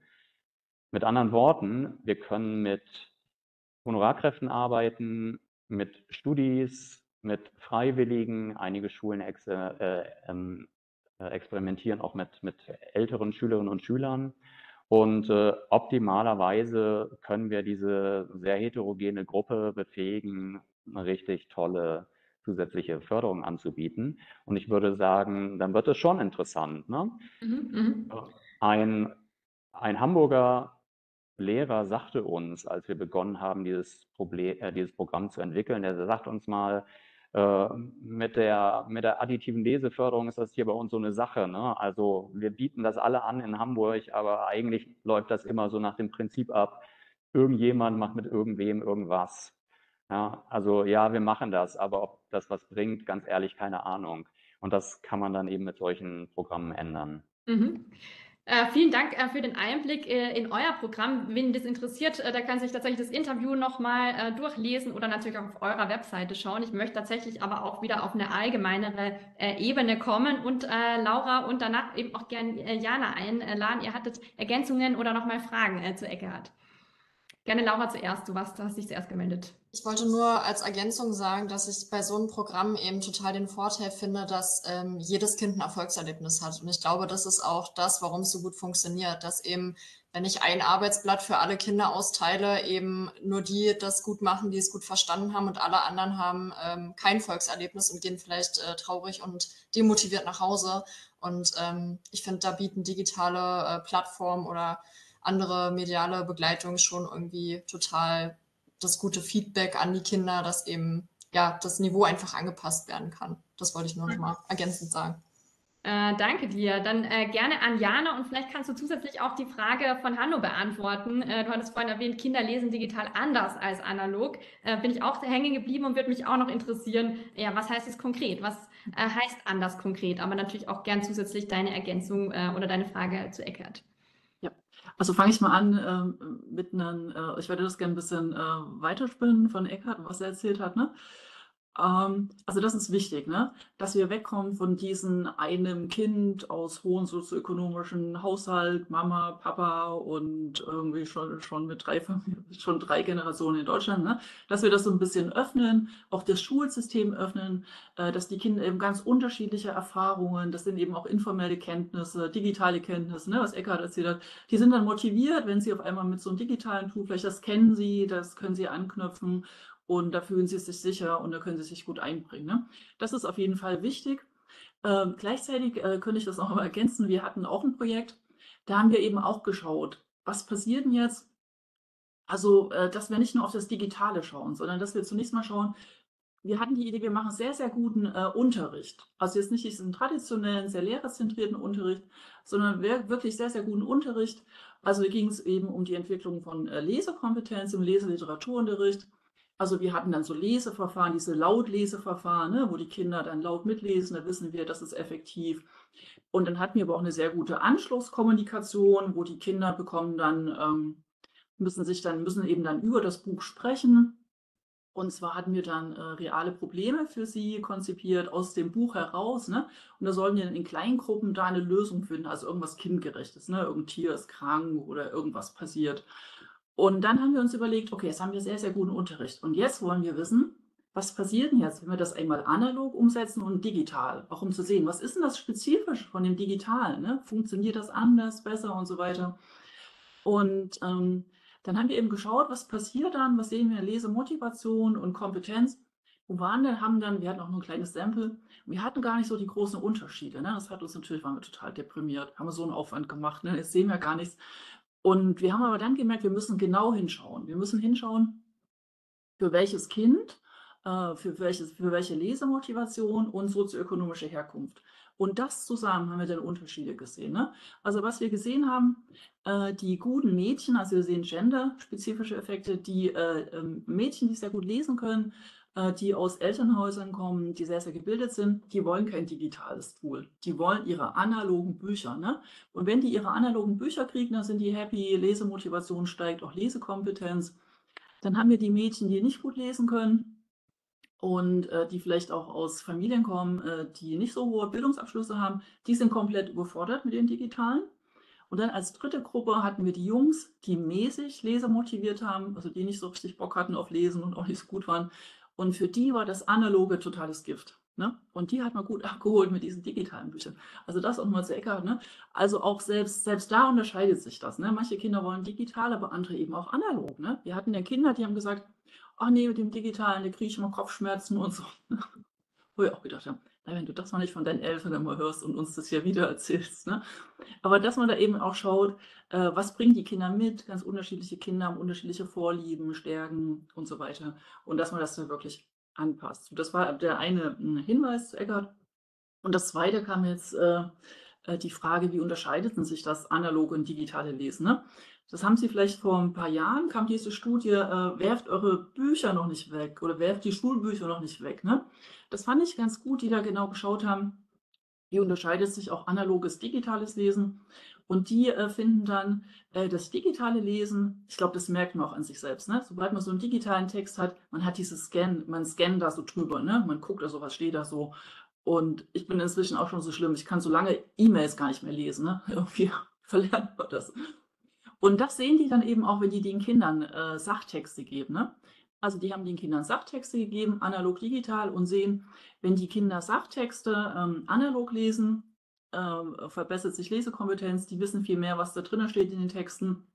C: Mit anderen Worten, wir können mit Honorarkräften arbeiten, mit Studis, mit Freiwilligen. Einige Schulen ex äh, ähm, äh, experimentieren auch mit, mit älteren Schülerinnen und Schülern. Und äh, optimalerweise können wir diese sehr heterogene Gruppe befähigen, eine richtig tolle zusätzliche Förderung anzubieten. Und ich würde sagen, dann wird es schon interessant. Ne?
A: Mhm, mhm.
C: Ein, ein Hamburger Lehrer sagte uns, als wir begonnen haben, dieses, Problem, äh, dieses Programm zu entwickeln, der sagt uns mal, äh, mit, der, mit der additiven Leseförderung ist das hier bei uns so eine Sache. Ne? Also wir bieten das alle an in Hamburg, aber eigentlich läuft das immer so nach dem Prinzip ab, irgendjemand macht mit irgendwem irgendwas. Ja, also ja, wir machen das, aber ob das was bringt, ganz ehrlich, keine Ahnung. Und das kann man dann eben mit solchen Programmen ändern.
A: Mhm. Äh, vielen Dank äh, für den Einblick äh, in euer Programm. Wen das interessiert, äh, der kann sich tatsächlich das Interview nochmal äh, durchlesen oder natürlich auch auf eurer Webseite schauen. Ich möchte tatsächlich aber auch wieder auf eine allgemeinere äh, Ebene kommen und äh, Laura und danach eben auch gern äh, Jana einladen. Ihr hattet Ergänzungen oder nochmal Fragen äh, zu Eckehard. Gerne Laura zuerst, du warst, du hast dich zuerst gemeldet.
D: Ich wollte nur als Ergänzung sagen, dass ich bei so einem Programm eben total den Vorteil finde, dass ähm, jedes Kind ein Erfolgserlebnis hat. Und ich glaube, das ist auch das, warum es so gut funktioniert, dass eben, wenn ich ein Arbeitsblatt für alle Kinder austeile, eben nur die das gut machen, die es gut verstanden haben und alle anderen haben ähm, kein Erfolgserlebnis und gehen vielleicht äh, traurig und demotiviert nach Hause. Und ähm, ich finde, da bieten digitale äh, Plattformen oder andere mediale Begleitung schon irgendwie total das gute Feedback an die Kinder, dass eben ja das Niveau einfach angepasst werden kann. Das wollte ich nur noch mal ergänzend sagen.
A: Äh, danke dir. Dann äh, gerne an Jana und vielleicht kannst du zusätzlich auch die Frage von Hanno beantworten. Äh, du hattest vorhin erwähnt, Kinder lesen digital anders als analog. Äh, bin ich auch hängen geblieben und würde mich auch noch interessieren, ja, was heißt es konkret? Was äh, heißt anders konkret? Aber natürlich auch gern zusätzlich deine Ergänzung äh, oder deine Frage zu Eckert.
B: Ja, also fange ich mal an äh, mit einem, äh, ich werde das gerne ein bisschen äh, weiterspinnen von Eckart, was er erzählt hat, ne? Ähm, also das ist wichtig, ne? Dass wir wegkommen von diesem einem Kind aus hohen sozioökonomischen Haushalt, Mama, Papa und irgendwie schon, schon mit drei, schon drei Generationen in Deutschland, ne? Dass wir das so ein bisschen öffnen, auch das Schulsystem öffnen, äh, dass die Kinder eben ganz unterschiedliche Erfahrungen, das sind eben auch informelle Kenntnisse, digitale Kenntnisse, ne? Was Eckart erzählt hat, die sind dann motiviert, wenn sie auf einmal mit so einem digitalen Tool, vielleicht das kennen sie, das können sie anknüpfen. Und da fühlen sie sich sicher und da können sie sich gut einbringen. Ne? Das ist auf jeden Fall wichtig. Ähm, gleichzeitig äh, könnte ich das noch mal ergänzen. Wir hatten auch ein Projekt, da haben wir eben auch geschaut, was passiert denn jetzt? Also, äh, dass wir nicht nur auf das Digitale schauen, sondern dass wir zunächst mal schauen, wir hatten die Idee, wir machen sehr, sehr guten äh, Unterricht. Also jetzt nicht diesen traditionellen, sehr lehrerzentrierten Unterricht, sondern wirklich sehr, sehr guten Unterricht. Also ging es eben um die Entwicklung von äh, Lesekompetenz im Leseliteraturunterricht. Also wir hatten dann so Leseverfahren, diese Lautleseverfahren, ne, wo die Kinder dann laut mitlesen, da wissen wir, das ist effektiv. Und dann hatten wir aber auch eine sehr gute Anschlusskommunikation, wo die Kinder bekommen dann, ähm, müssen sich dann, müssen eben dann über das Buch sprechen. Und zwar hatten wir dann äh, reale Probleme für sie konzipiert aus dem Buch heraus. Ne? Und da sollen wir in Kleingruppen da eine Lösung finden, also irgendwas Kindgerechtes. Ne? Irgendein Tier ist krank oder irgendwas passiert. Und dann haben wir uns überlegt, okay, jetzt haben wir sehr, sehr guten Unterricht. Und jetzt wollen wir wissen, was passiert denn jetzt, wenn wir das einmal analog umsetzen und digital, auch um zu sehen, was ist denn das spezifisch von dem Digitalen? Ne? Funktioniert das anders, besser und so weiter? Und ähm, dann haben wir eben geschaut, was passiert dann, was sehen wir in Lesemotivation und Kompetenz. Wo waren denn, haben dann, wir hatten auch nur ein kleines Sample, wir hatten gar nicht so die großen Unterschiede. Ne? Das hat uns natürlich, waren wir total deprimiert, haben wir so einen Aufwand gemacht, ne? Jetzt sehen wir gar nichts. Und wir haben aber dann gemerkt, wir müssen genau hinschauen. Wir müssen hinschauen, für welches Kind, äh, für, welches, für welche Lesemotivation und sozioökonomische Herkunft. Und das zusammen haben wir dann Unterschiede gesehen. Ne? Also was wir gesehen haben, äh, die guten Mädchen, also wir sehen genderspezifische Effekte, die äh, ähm, Mädchen, die sehr gut lesen können, äh, die aus Elternhäusern kommen, die sehr, sehr gebildet sind, die wollen kein digitales Tool. Die wollen ihre analogen Bücher. Ne? Und wenn die ihre analogen Bücher kriegen, dann sind die happy, Lesemotivation steigt, auch Lesekompetenz. Dann haben wir die Mädchen, die nicht gut lesen können und äh, die vielleicht auch aus Familien kommen, äh, die nicht so hohe Bildungsabschlüsse haben, die sind komplett überfordert mit den Digitalen. Und dann als dritte Gruppe hatten wir die Jungs, die mäßig lesemotiviert haben, also die nicht so richtig Bock hatten auf Lesen und auch nicht so gut waren. Und für die war das Analoge totales Gift. Ne? Und die hat man gut abgeholt mit diesen digitalen Büchern. Also das auch mal zu Eckart. Ne? Also auch selbst, selbst da unterscheidet sich das. Ne? Manche Kinder wollen digital, aber andere eben auch analog. Ne? Wir hatten ja Kinder, die haben gesagt, ach nee, mit dem Digitalen, da kriege ich immer Kopfschmerzen und so. Wo ich auch gedacht habe, na, wenn du das mal nicht von deinen Eltern immer hörst und uns das ja wieder erzählst. Ne? Aber dass man da eben auch schaut, äh, was bringen die Kinder mit? Ganz unterschiedliche Kinder haben unterschiedliche Vorlieben, Stärken und so weiter. Und dass man das dann wirklich anpasst. Und das war der eine äh, Hinweis zu Eckart. Und das zweite kam jetzt äh, äh, die Frage, wie unterscheidet denn sich das analoge und digitale Lesen? Ne? Das haben Sie vielleicht vor ein paar Jahren, kam diese Studie, äh, werft eure Bücher noch nicht weg oder werft die Schulbücher noch nicht weg. Ne? Das fand ich ganz gut, die da genau geschaut haben, wie unterscheidet sich auch analoges, digitales Lesen. Und die äh, finden dann äh, das digitale Lesen, ich glaube, das merkt man auch an sich selbst. Ne? Sobald man so einen digitalen Text hat, man hat dieses Scan, man scannt da so drüber, ne? Man guckt also, was steht da so. Und ich bin inzwischen auch schon so schlimm, ich kann so lange E-Mails gar nicht mehr lesen. Ne? Irgendwie verlernt man das. Und das sehen die dann eben auch, wenn die den Kindern äh, Sachtexte geben. Ne? Also die haben den Kindern Sachtexte gegeben, analog, digital, und sehen, wenn die Kinder Sachtexte ähm, analog lesen, äh, verbessert sich Lesekompetenz, die wissen viel mehr, was da drinnen steht in den Texten.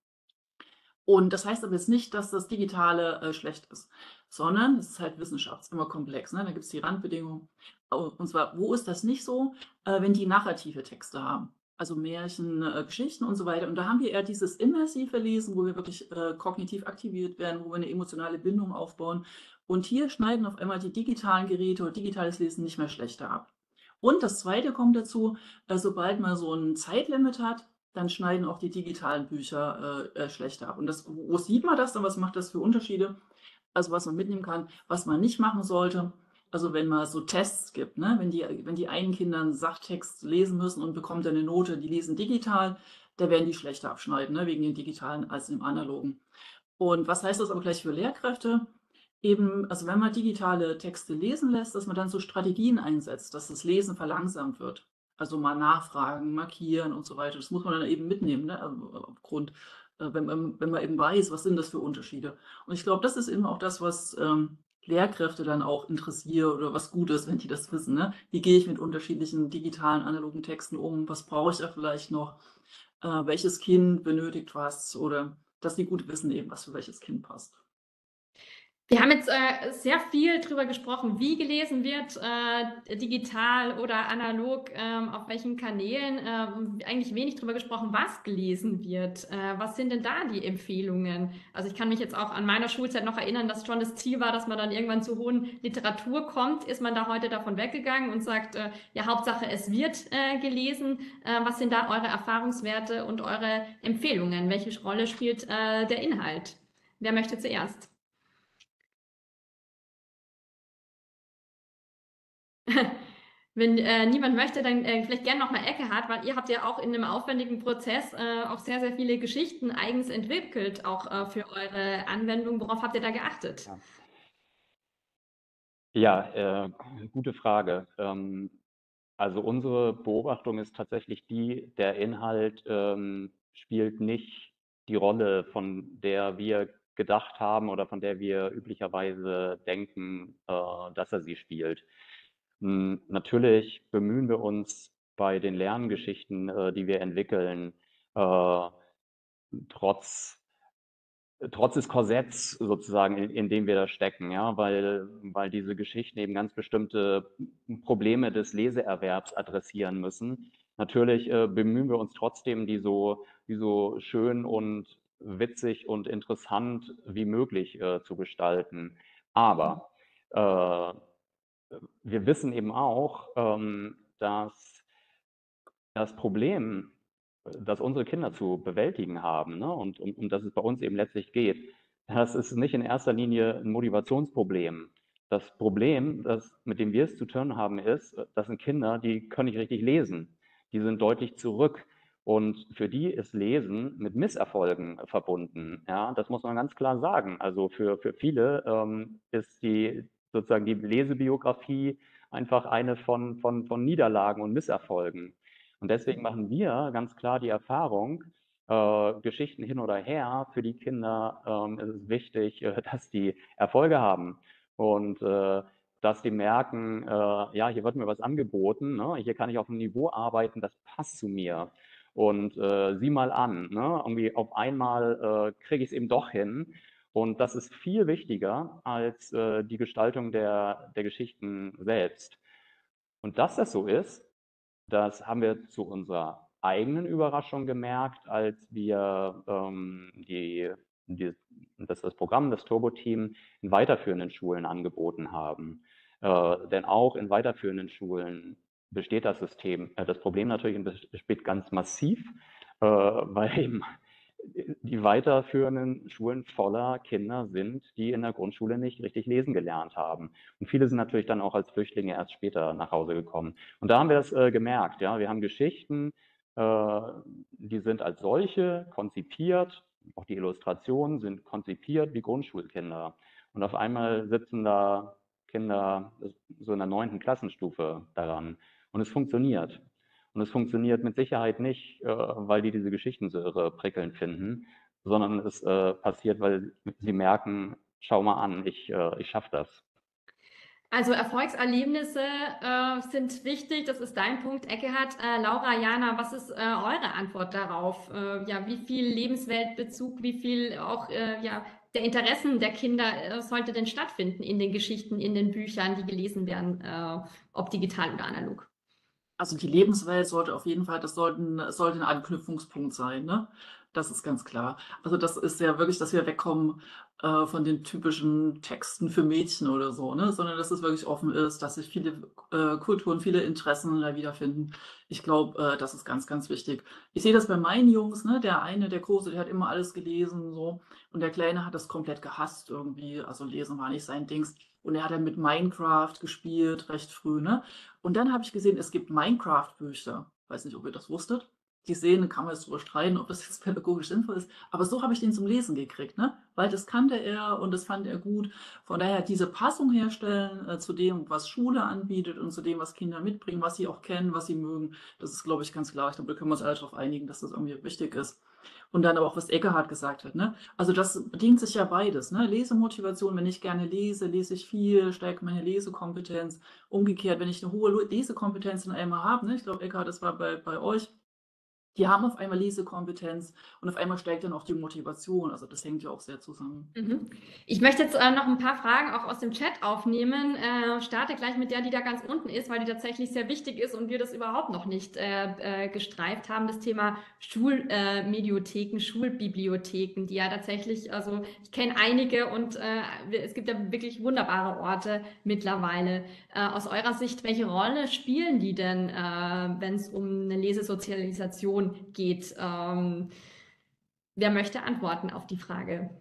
B: Und das heißt aber jetzt nicht, dass das Digitale äh, schlecht ist, sondern es ist halt Wissenschaft, ist immer komplex. Ne? Da gibt es die Randbedingungen. Und zwar, wo ist das nicht so, äh, wenn die narrative Texte haben? Also Märchen, äh, Geschichten und so weiter. Und da haben wir eher dieses immersive Lesen, wo wir wirklich äh, kognitiv aktiviert werden, wo wir eine emotionale Bindung aufbauen. Und hier schneiden auf einmal die digitalen Geräte oder digitales Lesen nicht mehr schlechter ab. Und das Zweite kommt dazu, äh, sobald man so ein Zeitlimit hat, dann schneiden auch die digitalen Bücher äh, äh, schlechter ab. Und das, wo sieht man das dann? Was macht das für Unterschiede? Also was man mitnehmen kann, was man nicht machen sollte. Also wenn man so Tests gibt, ne? wenn, die, wenn die einen Kinder einen Sachtext lesen müssen und bekommt eine Note, die lesen digital, da werden die schlechter abschneiden, ne? Wegen den digitalen als im analogen. Und was heißt das aber gleich für Lehrkräfte? Eben, also wenn man digitale Texte lesen lässt, dass man dann so Strategien einsetzt, dass das Lesen verlangsamt wird. Also mal nachfragen, markieren und so weiter. Das muss man dann eben mitnehmen, ne? Aufgrund, äh, wenn man, wenn man eben weiß, was sind das für Unterschiede. Und ich glaube, das ist eben auch das, was ähm, Lehrkräfte dann auch interessiert oder was gut ist, wenn die das wissen. Ne? Wie gehe ich mit unterschiedlichen digitalen, analogen Texten um? Was brauche ich da vielleicht noch? Äh, welches Kind benötigt was? Oder dass die gut wissen eben, was für welches Kind passt.
A: Wir haben jetzt äh, sehr viel darüber gesprochen, wie gelesen wird, äh, digital oder analog, ähm, auf welchen Kanälen. Äh, eigentlich wenig darüber gesprochen, was gelesen wird. Äh, was sind denn da die Empfehlungen? Also ich kann mich jetzt auch an meiner Schulzeit noch erinnern, dass schon das Ziel war, dass man dann irgendwann zu hohen Literatur kommt. Ist man da heute davon weggegangen und sagt, äh, ja, Hauptsache es wird äh, gelesen. Äh, was sind da eure Erfahrungswerte und eure Empfehlungen? Welche Rolle spielt äh, der Inhalt? Wer möchte zuerst? Wenn äh, niemand möchte, dann äh, vielleicht gerne nochmal Eckehard, weil ihr habt ja auch in einem aufwendigen Prozess äh, auch sehr, sehr viele Geschichten eigens entwickelt, auch äh, für eure Anwendung. Worauf habt ihr da geachtet?
C: Ja, ja äh, gute Frage. Ähm, also unsere Beobachtung ist tatsächlich die, der Inhalt ähm, spielt nicht die Rolle, von der wir gedacht haben oder von der wir üblicherweise denken, äh, dass er sie spielt. Hm, natürlich bemühen wir uns bei den Lerngeschichten, äh, die wir entwickeln, äh, trotz trotz des Korsetts sozusagen, in, in dem wir da stecken, ja, weil, weil diese Geschichten eben ganz bestimmte Probleme des Leseerwerbs adressieren müssen. Natürlich äh, bemühen wir uns trotzdem, die so, die so schön und witzig und interessant wie möglich äh, zu gestalten. Aber äh, wir wissen eben auch, ähm, dass das Problem, das unsere Kinder zu bewältigen haben, ne, und um, um das es bei uns eben letztlich geht, das ist nicht in erster Linie ein Motivationsproblem, Das Problem, das, mit dem wir es zu tun haben, ist, das sind Kinder, die können nicht richtig lesen. Die sind deutlich zurück. Und für die ist Lesen mit Misserfolgen verbunden. Ja, das muss man ganz klar sagen. Also für, für viele ähm, ist die sozusagen die Lesebiografie einfach eine von, von, von Niederlagen und Misserfolgen. Und deswegen machen wir ganz klar die Erfahrung, äh, Geschichten hin oder her, für die Kinder ähm, ist es wichtig, äh, dass die Erfolge haben. Und äh, dass die merken, äh, ja, hier wird mir was angeboten, ne? Hier kann ich auf einem Niveau arbeiten, das passt zu mir. Und äh, sieh mal an, ne? Irgendwie auf einmal äh, kriege ich es eben doch hin. Und das ist viel wichtiger als äh, die Gestaltung der, der Geschichten selbst. Und dass das so ist, das haben wir zu unserer eigenen Überraschung gemerkt, als wir ähm, die, die, das, das Programm, das Turbo-Team in weiterführenden Schulen angeboten haben. Äh, denn auch in weiterführenden Schulen besteht das System, äh, das Problem natürlich besteht ganz massiv, äh, weil eben die weiterführenden Schulen voller Kinder sind, die in der Grundschule nicht richtig lesen gelernt haben. Und viele sind natürlich dann auch als Flüchtlinge erst später nach Hause gekommen. Und da haben wir das äh, gemerkt. Ja? Wir haben Geschichten, äh, die sind als solche konzipiert, auch die Illustrationen sind konzipiert wie Grundschulkinder. Und auf einmal sitzen da Kinder so in der neunten Klassenstufe daran. Und es funktioniert. Und es funktioniert mit Sicherheit nicht, äh, weil die diese Geschichten so irre prickelnd finden, sondern es äh, passiert, weil sie merken, schau mal an, ich, äh, ich schaffe das.
A: Also Erfolgserlebnisse äh, sind wichtig, das ist dein Punkt, Eckehard. Äh, Laura, Jana, was ist äh, eure Antwort darauf? Äh, ja, wie viel Lebensweltbezug, wie viel auch äh, ja, der Interessen der Kinder äh, sollte denn stattfinden in den Geschichten, in den Büchern, die gelesen werden, äh, ob digital oder analog?
B: Also die Lebenswelt sollte auf jeden Fall, das sollten, sollte ein Anknüpfungspunkt sein, ne? Das ist ganz klar. Also das ist ja wirklich, dass wir wegkommen äh, von den typischen Texten für Mädchen oder so, ne? Sondern dass es wirklich offen ist, dass sich viele äh, Kulturen, viele Interessen da wiederfinden. Ich glaube, äh, das ist ganz, ganz wichtig. Ich sehe das bei meinen Jungs, ne? Der eine, der Große, der hat immer alles gelesen, so. Und der Kleine hat das komplett gehasst irgendwie. Also Lesen war nicht sein Dings. Und er hat dann mit Minecraft gespielt, recht früh, ne? Und dann habe ich gesehen, es gibt Minecraft-Bücher. Weiß nicht, ob ihr das wusstet. Die sehen, kann man jetzt drüber streiten, ob das jetzt pädagogisch sinnvoll ist. Aber so habe ich den zum Lesen gekriegt, ne? Weil das kannte er und das fand er gut. Von daher diese Passung herstellen äh, zu dem, was Schule anbietet und zu dem, was Kinder mitbringen, was sie auch kennen, was sie mögen. Das ist, glaube ich, ganz klar. Ich glaube, da können wir uns alle darauf einigen, dass das irgendwie wichtig ist. Und dann aber auch, was Eckehard gesagt hat, ne? Also das bedingt sich ja beides, ne? Lesemotivation, wenn ich gerne lese, lese ich viel, stärke meine Lesekompetenz. Umgekehrt, wenn ich eine hohe Lesekompetenz in einmal habe, ne? Ich glaube, Eckehard, das war bei, bei euch, die haben auf einmal Lesekompetenz und auf einmal steigt dann auch die Motivation. Also das hängt ja auch sehr zusammen.
A: Mhm. Ich möchte jetzt äh, noch ein paar Fragen auch aus dem Chat aufnehmen. Äh, starte gleich mit der, die da ganz unten ist, weil die tatsächlich sehr wichtig ist und wir das überhaupt noch nicht äh, äh, gestreift haben. Das Thema Schulmediotheken, äh, Schulbibliotheken, die ja tatsächlich, also ich kenne einige und äh, es gibt ja wirklich wunderbare Orte mittlerweile. Äh, aus eurer Sicht, welche Rolle spielen die denn, äh, wenn es um eine Lesesozialisation geht? Ähm, wer möchte antworten auf die Frage?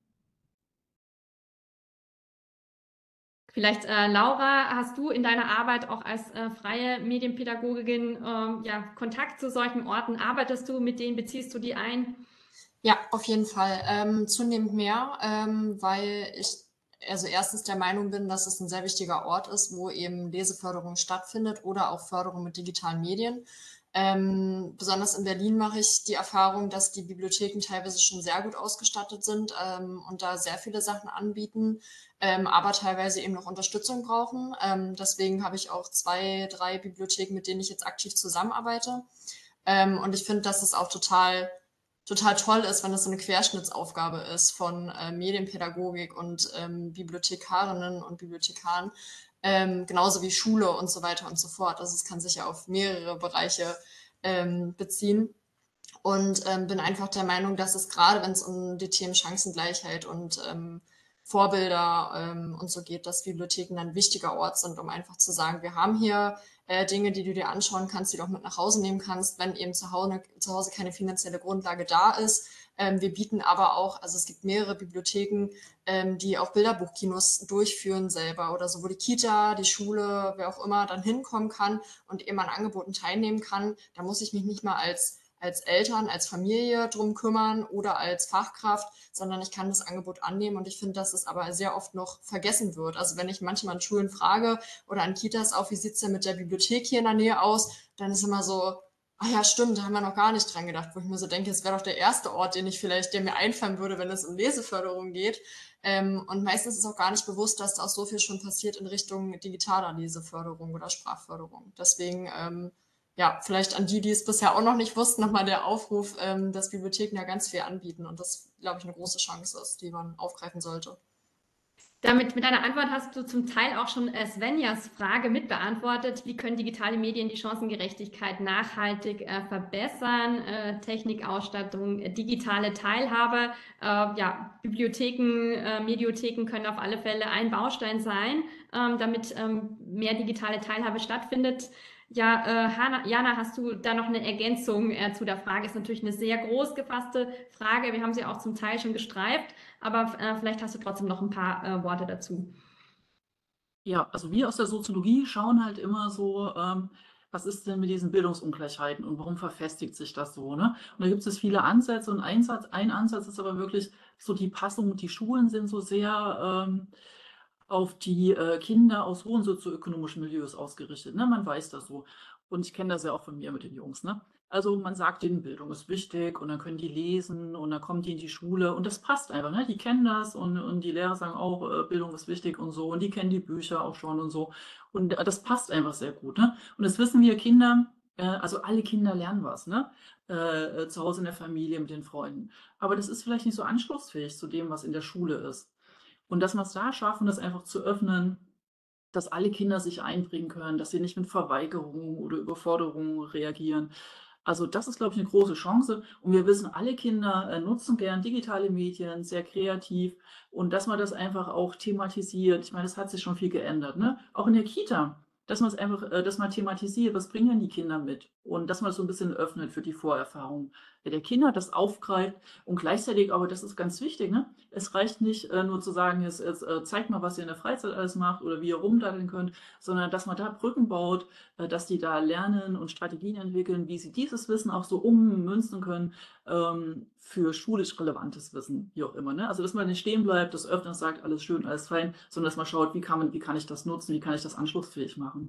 A: Vielleicht, äh, Laura, hast du in deiner Arbeit auch als äh, freie Medienpädagogin ähm, ja, Kontakt zu solchen Orten? Arbeitest du mit denen, beziehst du die ein?
D: Ja, auf jeden Fall. Ähm, zunehmend mehr, ähm, weil ich also erstens der Meinung bin, dass es ein sehr wichtiger Ort ist, wo eben Leseförderung stattfindet oder auch Förderung mit digitalen Medien. Ähm, besonders in Berlin mache ich die Erfahrung, dass die Bibliotheken teilweise schon sehr gut ausgestattet sind ähm, und da sehr viele Sachen anbieten, ähm, aber teilweise eben noch Unterstützung brauchen. Ähm, deswegen habe ich auch zwei, drei Bibliotheken, mit denen ich jetzt aktiv zusammenarbeite. Ähm, und ich finde, dass es auch total total toll ist, wenn das so eine Querschnittsaufgabe ist von äh, Medienpädagogik und ähm, Bibliothekarinnen und Bibliothekaren, ähm, genauso wie Schule und so weiter und so fort. Also es kann sich ja auf mehrere Bereiche ähm, beziehen. Und ähm, bin einfach der Meinung, dass es gerade, wenn es um die Themen Chancengleichheit und ähm, Vorbilder ähm, und so geht, dass Bibliotheken ein wichtiger Ort sind, um einfach zu sagen, wir haben hier äh, Dinge, die du dir anschauen kannst, die du auch mit nach Hause nehmen kannst, wenn eben zu Hause, zu Hause keine finanzielle Grundlage da ist, Ähm, wir bieten aber auch, also es gibt mehrere Bibliotheken, ähm, die auch Bilderbuchkinos durchführen selber oder so, wo die Kita, die Schule, wer auch immer dann hinkommen kann und eben an Angeboten teilnehmen kann. Da muss ich mich nicht mal als als Eltern, als Familie drum kümmern oder als Fachkraft, sondern ich kann das Angebot annehmen und ich finde, dass es aber sehr oft noch vergessen wird. Also wenn ich manchmal an Schulen frage oder an Kitas auch, wie sieht es denn mit der Bibliothek hier in der Nähe aus, dann ist immer so, ah ja, stimmt, da haben wir noch gar nicht dran gedacht, wo ich mir so denke, es wäre doch der erste Ort, den ich vielleicht, der mir einfallen würde, wenn es um Leseförderung geht. Ähm, und meistens ist auch gar nicht bewusst, dass da auch so viel schon passiert in Richtung digitaler Leseförderung oder Sprachförderung. Deswegen, ähm, ja, vielleicht an die, die es bisher auch noch nicht wussten, nochmal der Aufruf, ähm, dass Bibliotheken ja ganz viel anbieten und das, glaube ich, eine große Chance ist, die man aufgreifen sollte.
A: Damit mit deiner Antwort hast du zum Teil auch schon äh, Svenjas Frage mitbeantwortet. Wie können digitale Medien die Chancengerechtigkeit nachhaltig äh, verbessern? Äh, Technikausstattung, äh, digitale Teilhabe. Äh, ja, Bibliotheken, äh, Mediotheken können auf alle Fälle ein Baustein sein, ähm, damit ähm, mehr digitale Teilhabe stattfindet. Ja, äh, Hanna, Jana, hast du da noch eine Ergänzung äh, zu der Frage? Ist natürlich eine sehr groß gefasste Frage. Wir haben sie auch zum Teil schon gestreift, aber äh, vielleicht hast du trotzdem noch ein paar äh, Worte dazu.
B: Ja, also wir aus der Soziologie schauen halt immer so, ähm, was ist denn mit diesen Bildungsungleichheiten und warum verfestigt sich das so, ne? Und da gibt es viele Ansätze und ein, Satz, ein Ansatz ist aber wirklich so die Passung, die Schulen sind so sehr ähm, auf die äh, Kinder aus hohen sozioökonomischen Milieus ausgerichtet, ne? Man weiß das so. Und ich kenne das ja auch von mir mit den Jungs, ne? Also man sagt denen, Bildung ist wichtig und dann können die lesen und dann kommen die in die Schule und das passt einfach, ne? Die kennen das und, und die Lehrer sagen auch, äh, Bildung ist wichtig und so und die kennen die Bücher auch schon und so und äh, das passt einfach sehr gut, ne? Und das wissen wir Kinder, äh, also alle Kinder lernen was, ne? Äh, äh, zu Hause in der Familie mit den Freunden. Aber das ist vielleicht nicht so anschlussfähig zu dem, was in der Schule ist. Und dass wir es da schaffen, das einfach zu öffnen, dass alle Kinder sich einbringen können, dass sie nicht mit Verweigerungen oder Überforderungen reagieren. Also das ist, glaube ich, eine große Chance. Und wir wissen, alle Kinder äh, nutzen gern digitale Medien, sehr kreativ. Und dass man das einfach auch thematisiert. Ich meine, es hat sich schon viel geändert, ne? Auch in der Kita, dass man es einfach, äh, dass man thematisiert, was bringen denn die Kinder mit? Und dass man es so ein bisschen öffnet für die Vorerfahrungen der Kinder, das aufgreift und gleichzeitig, aber das ist ganz wichtig, ne? Es reicht nicht äh, nur zu sagen, jetzt, jetzt äh, zeigt mal, was ihr in der Freizeit alles macht oder wie ihr rumdaddeln könnt, sondern dass man da Brücken baut, äh, dass die da lernen und Strategien entwickeln, wie sie dieses Wissen auch so ummünzen können ähm, für schulisch relevantes Wissen, wie auch immer, ne? Also dass man nicht stehen bleibt, das öffnet und sagt, alles schön, alles fein, sondern dass man schaut, wie kann man, wie kann ich das nutzen, wie kann ich das anschlussfähig machen.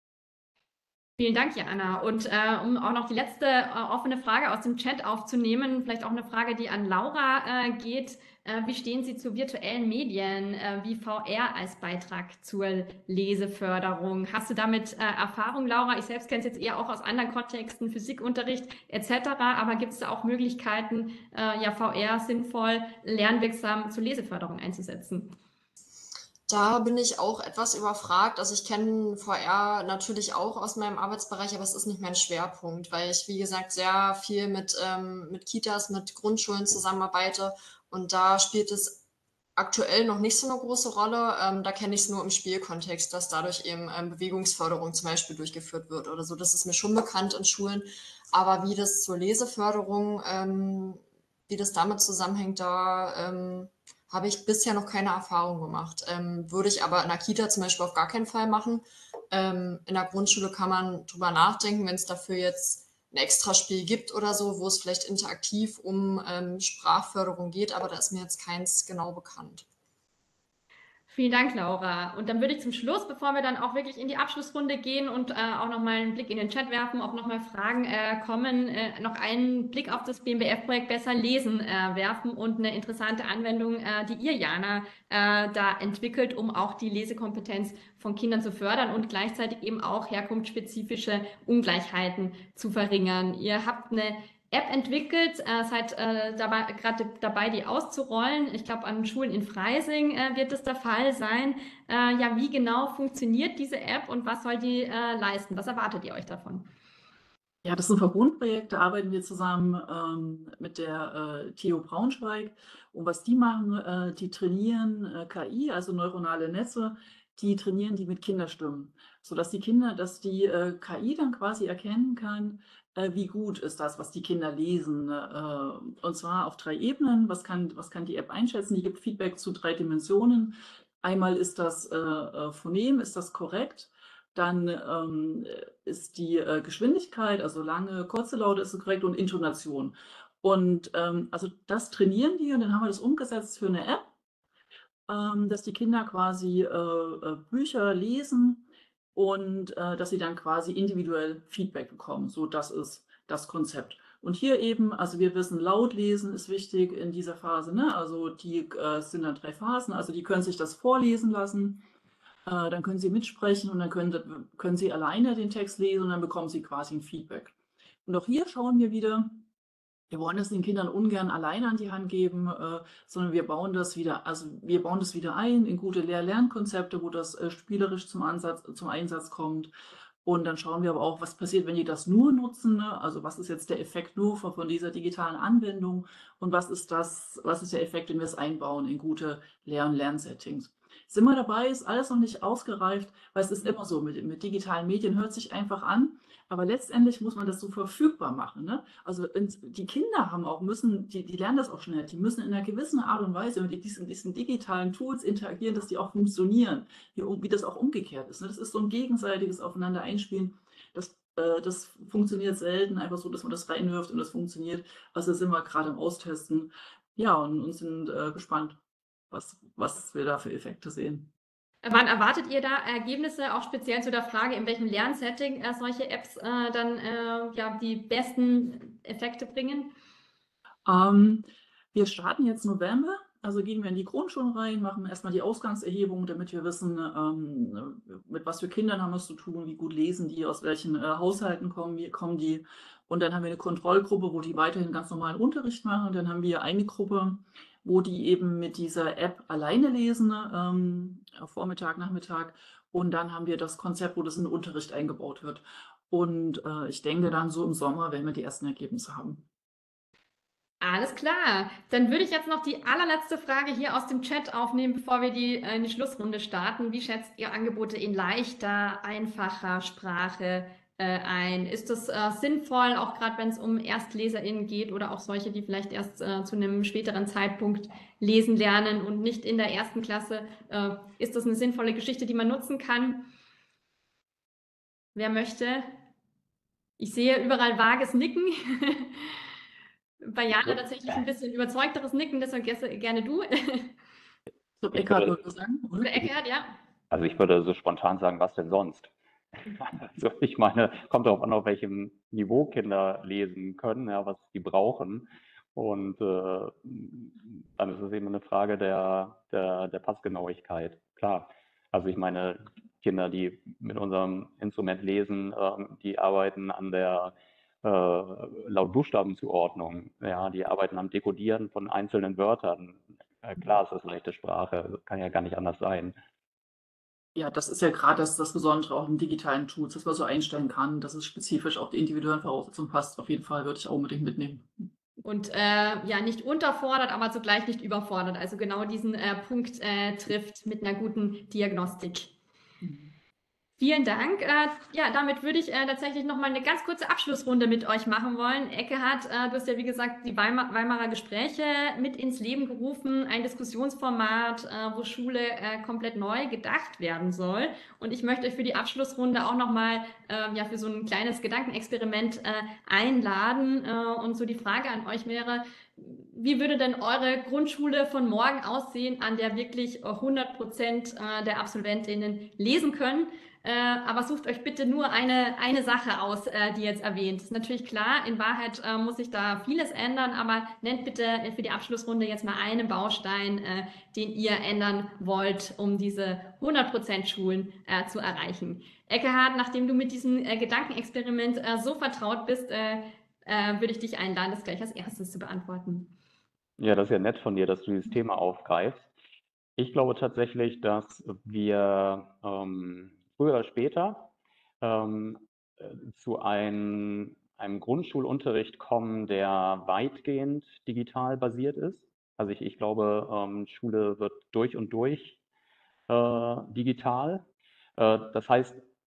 A: Vielen Dank, Jana. Und äh, um auch noch die letzte äh, offene Frage aus dem Chat aufzunehmen, vielleicht auch eine Frage, die an Laura äh, geht. Äh, wie stehen Sie zu virtuellen Medien äh, wie V R als Beitrag zur Leseförderung? Hast du damit äh, Erfahrung, Laura? Ich selbst kenne es jetzt eher auch aus anderen Kontexten, Physikunterricht et cetera. Aber gibt es da auch Möglichkeiten, äh, ja, V R sinnvoll, lernwirksam zur Leseförderung einzusetzen?
D: Da bin ich auch etwas überfragt. Also ich kenne V R natürlich auch aus meinem Arbeitsbereich, aber es ist nicht mein Schwerpunkt, weil ich, wie gesagt, sehr viel mit, ähm, mit Kitas, mit Grundschulen zusammenarbeite und da spielt es aktuell noch nicht so eine große Rolle. Ähm, da kenne ich es nur im Spielkontext, dass dadurch eben ähm, Bewegungsförderung zum Beispiel durchgeführt wird oder so. Das ist mir schon bekannt in Schulen. Aber wie das zur Leseförderung, ähm, wie das damit zusammenhängt, da ähm, habe ich bisher noch keine Erfahrung gemacht. Ähm, würde ich aber in der Kita zum Beispiel auf gar keinen Fall machen. Ähm, in der Grundschule kann man drüber nachdenken, wenn es dafür jetzt ein Extraspiel gibt oder so, wo es vielleicht interaktiv um ähm, Sprachförderung geht, aber da ist mir jetzt keins genau bekannt.
A: Vielen Dank, Laura. Und dann würde ich zum Schluss, bevor wir dann auch wirklich in die Abschlussrunde gehen und äh, auch nochmal einen Blick in den Chat werfen, ob nochmal Fragen äh, kommen, äh, noch einen Blick auf das B M B F-Projekt Besser lesen äh, werfen und eine interessante Anwendung, äh, die ihr, Jana, äh, da entwickelt, um auch die Lesekompetenz von Kindern zu fördern und gleichzeitig eben auch herkunftsspezifische Ungleichheiten zu verringern. Ihr habt eine App entwickelt, äh, seid äh, dabei, gerade dabei, die auszurollen. Ich glaube, an Schulen in Freising äh, wird es der Fall sein. Äh, ja, wie genau funktioniert diese App und was soll die äh, leisten? Was erwartet ihr euch davon?
B: Ja, das ist ein Verbundprojekt, da arbeiten wir zusammen ähm, mit der äh, T U Braunschweig. Und was die machen, äh, die trainieren äh, K I, also neuronale Netze, die trainieren die mit Kinderstimmen, sodass die Kinder, dass die äh, K I dann quasi erkennen kann, äh, wie gut ist das, was die Kinder lesen. Äh, und zwar auf drei Ebenen. Was kann, was kann die App einschätzen? Die gibt Feedback zu drei Dimensionen. Einmal ist das äh, äh, Phonem, ist das korrekt? Dann ähm, ist die äh, Geschwindigkeit, also lange, kurze Laute, ist es korrekt und Intonation. Und ähm, also das trainieren die und dann haben wir das umgesetzt für eine App, ähm, dass die Kinder quasi äh, äh, Bücher lesen und äh, dass sie dann quasi individuell Feedback bekommen. So, das ist das Konzept. Und hier eben, also wir wissen, laut lesen ist wichtig in dieser Phase, ne? Also die äh, es sind dann drei Phasen, also die können sich das vorlesen lassen, äh, dann können sie mitsprechen und dann können, können sie alleine den Text lesen und dann bekommen sie quasi ein Feedback. Und auch hier schauen wir wieder, wir wollen das den Kindern ungern alleine an die Hand geben, äh, sondern wir bauen das wieder, also wir bauen das wieder ein in gute Lehr-Lernkonzepte, wo das äh, spielerisch zum Ansatz, zum Einsatz kommt. Und dann schauen wir aber auch, was passiert, wenn die das nur nutzen, ne? Also was ist jetzt der Effekt nur von, von dieser digitalen Anwendung und was ist das, was ist der Effekt, wenn wir es einbauen in gute Lehr- und Lernsettings. Sind wir dabei, ist alles noch nicht ausgereift, weil es ist immer so, mit, mit digitalen Medien hört sich einfach an, aber letztendlich muss man das so verfügbar machen, ne? Also die Kinder haben auch müssen, die, die lernen das auch schnell, die müssen in einer gewissen Art und Weise mit diesen, diesen digitalen Tools interagieren, dass die auch funktionieren, wie, wie das auch umgekehrt ist. Ne? Das ist so ein gegenseitiges Aufeinander einspielen. Das, äh, das funktioniert selten, einfach so, dass man das reinwirft und das funktioniert. Also sind wir gerade am Austesten. Ja, und, und sind äh, gespannt, was, was wir da für Effekte sehen.
A: Wann erwartet ihr da Ergebnisse, auch speziell zu der Frage, in welchem Lernsetting äh, solche Apps äh, dann äh, ja, die besten Effekte bringen?
B: Ähm, wir starten jetzt November, also gehen wir in die Grundschulen rein, machen erstmal die Ausgangserhebung, damit wir wissen, ähm, mit was für Kindern haben wir es zu tun, wie gut lesen die, aus welchen äh, Haushalten kommen, wie, kommen die. Und dann haben wir eine Kontrollgruppe, wo die weiterhin ganz normalen Unterricht machen. Und dann haben wir eine Gruppe, wo die eben mit dieser App alleine lesen, ähm, Vormittag, Nachmittag. Und dann haben wir das Konzept, wo das in den Unterricht eingebaut wird. Und äh, ich denke dann so im Sommer werden wir die ersten Ergebnisse haben.
A: Alles klar. Dann würde ich jetzt noch die allerletzte Frage hier aus dem Chat aufnehmen, bevor wir die, äh, in die Schlussrunde starten. Wie schätzt ihr Angebote in leichter, einfacher Sprache äh, ein? Ist das äh, sinnvoll, auch gerade wenn es um ErstleserInnen geht oder auch solche, die vielleicht erst äh, zu einem späteren Zeitpunkt lesen lernen und nicht in der ersten Klasse? Äh, ist das eine sinnvolle Geschichte, die man nutzen kann? Wer möchte? Ich sehe überall vages Nicken. Bei Jana tatsächlich ein bisschen überzeugteres Nicken, deshalb gerne du.
B: Ich glaube,
C: Ich
B: Eckhard
C: würde,
B: würde sagen, oder?
A: Oder Eckhard, ja.
C: also ich würde so spontan sagen, was denn sonst? Also ich meine, kommt darauf an, auf welchem Niveau Kinder lesen können, ja, was die brauchen. Und äh, dann ist es eben eine Frage der, der, der Passgenauigkeit. Klar. Also ich meine, Kinder, die mit unserem Instrument lesen, ähm, die arbeiten an der äh, laut Buchstabenzuordnung, ja, die arbeiten am Dekodieren von einzelnen Wörtern. Äh, klar ist das leichte Sprache, das kann ja gar nicht anders sein.
B: Ja, das ist ja gerade das, das Besondere auch im digitalen Tools, dass man so einstellen kann, dass es spezifisch auf die individuellen Voraussetzungen passt. Auf jeden Fall würde ich auch unbedingt mitnehmen.
A: Und äh, ja, nicht unterfordert, aber zugleich nicht überfordert. Also genau diesen äh, Punkt äh, trifft mit einer guten Diagnostik.
B: Mhm.
A: Vielen Dank. Äh, ja, damit würde ich äh, tatsächlich noch mal eine ganz kurze Abschlussrunde mit euch machen wollen. Eckehard, äh, du hast ja wie gesagt die Weimar Weimarer Gespräche mit ins Leben gerufen, ein Diskussionsformat, äh, wo Schule äh, komplett neu gedacht werden soll. Und ich möchte euch für die Abschlussrunde auch noch mal äh, ja für so ein kleines Gedankenexperiment äh, einladen. Äh, und so die Frage an euch wäre: Wie würde denn eure Grundschule von morgen aussehen, an der wirklich hundert Prozent äh, der AbsolventInnen lesen können? Äh, aber sucht euch bitte nur eine, eine Sache aus, äh, die jetzt erwähnt. Ist natürlich klar, in Wahrheit äh, muss sich da vieles ändern, aber nennt bitte für die Abschlussrunde jetzt mal einen Baustein, äh, den ihr ändern wollt, um diese hundert Prozent Schulen äh, zu erreichen. Eckehard, nachdem du mit diesem äh, Gedankenexperiment äh, so vertraut bist, äh, äh, würde ich dich einladen, das gleich als erstes zu beantworten.
C: Ja, das ist ja nett von dir, dass du dieses Thema aufgreifst. Ich glaube tatsächlich, dass wir ähm, früher oder später ähm, äh, zu ein, einem Grundschulunterricht kommen, der weitgehend digital basiert ist. Also ich, ich glaube, ähm, Schule wird durch und durch äh, digital. Äh, das heißt,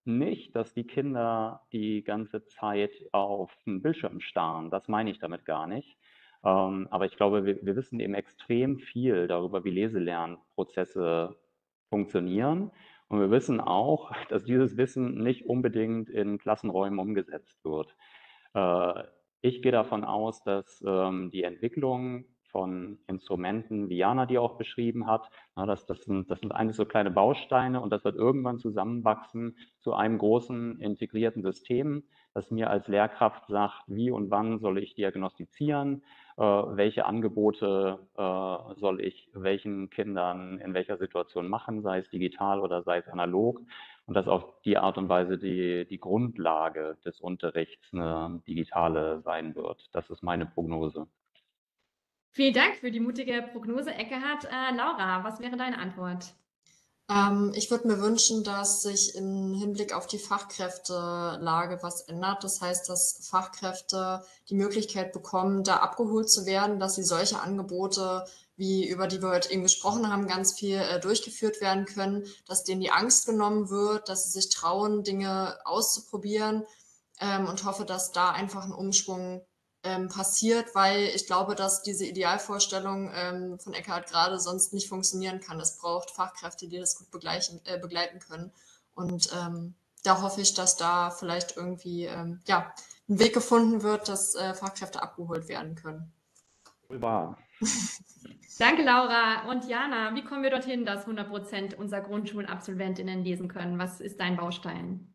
C: nicht, dass die Kinder die ganze Zeit auf den Bildschirm starren. Das meine ich damit gar nicht. Ähm, aber ich glaube, wir, wir wissen eben extrem viel darüber, wie Leselernprozesse funktionieren. Und wir wissen auch, dass dieses Wissen nicht unbedingt in Klassenräumen umgesetzt wird. Äh, ich gehe davon aus, dass ähm, die Entwicklung von Instrumenten, wie Jana die auch beschrieben hat, na, das, das, sind, das sind eigentlich so kleine Bausteine und das wird irgendwann zusammenwachsen zu einem großen integrierten System, das mir als Lehrkraft sagt, wie und wann soll ich diagnostizieren, äh, welche Angebote äh, soll ich welchen Kindern in welcher Situation machen, sei es digital oder sei es analog. Und dass auf die Art und Weise die, die Grundlage des Unterrichts eine digitale sein wird. Das ist meine Prognose.
A: Vielen Dank für die mutige Prognose, Eckehard. Äh, Laura, was wäre deine Antwort?
D: Ähm, ich würde mir wünschen, dass sich im Hinblick auf die Fachkräftelage was ändert. Das heißt, dass Fachkräfte die Möglichkeit bekommen, da abgeholt zu werden, dass sie solche Angebote, wie über die wir heute eben gesprochen haben, ganz viel äh, durchgeführt werden können, dass denen die Angst genommen wird, dass sie sich trauen, Dinge auszuprobieren, ähm, und hoffe, dass da einfach ein Umschwung ähm, passiert, weil ich glaube, dass diese Idealvorstellung ähm, von Eckehard gerade sonst nicht funktionieren kann. Es braucht Fachkräfte, die das gut begleichen, äh, begleiten können. Und ähm, da hoffe ich, dass da vielleicht irgendwie ähm, ja, ein Weg gefunden wird, dass äh, Fachkräfte abgeholt werden können.
C: Wunderbar.
A: Danke, Laura. Und Jana, wie kommen wir dorthin, dass hundert Prozent unserer Grundschulabsolventinnen lesen können? Was ist dein Baustein?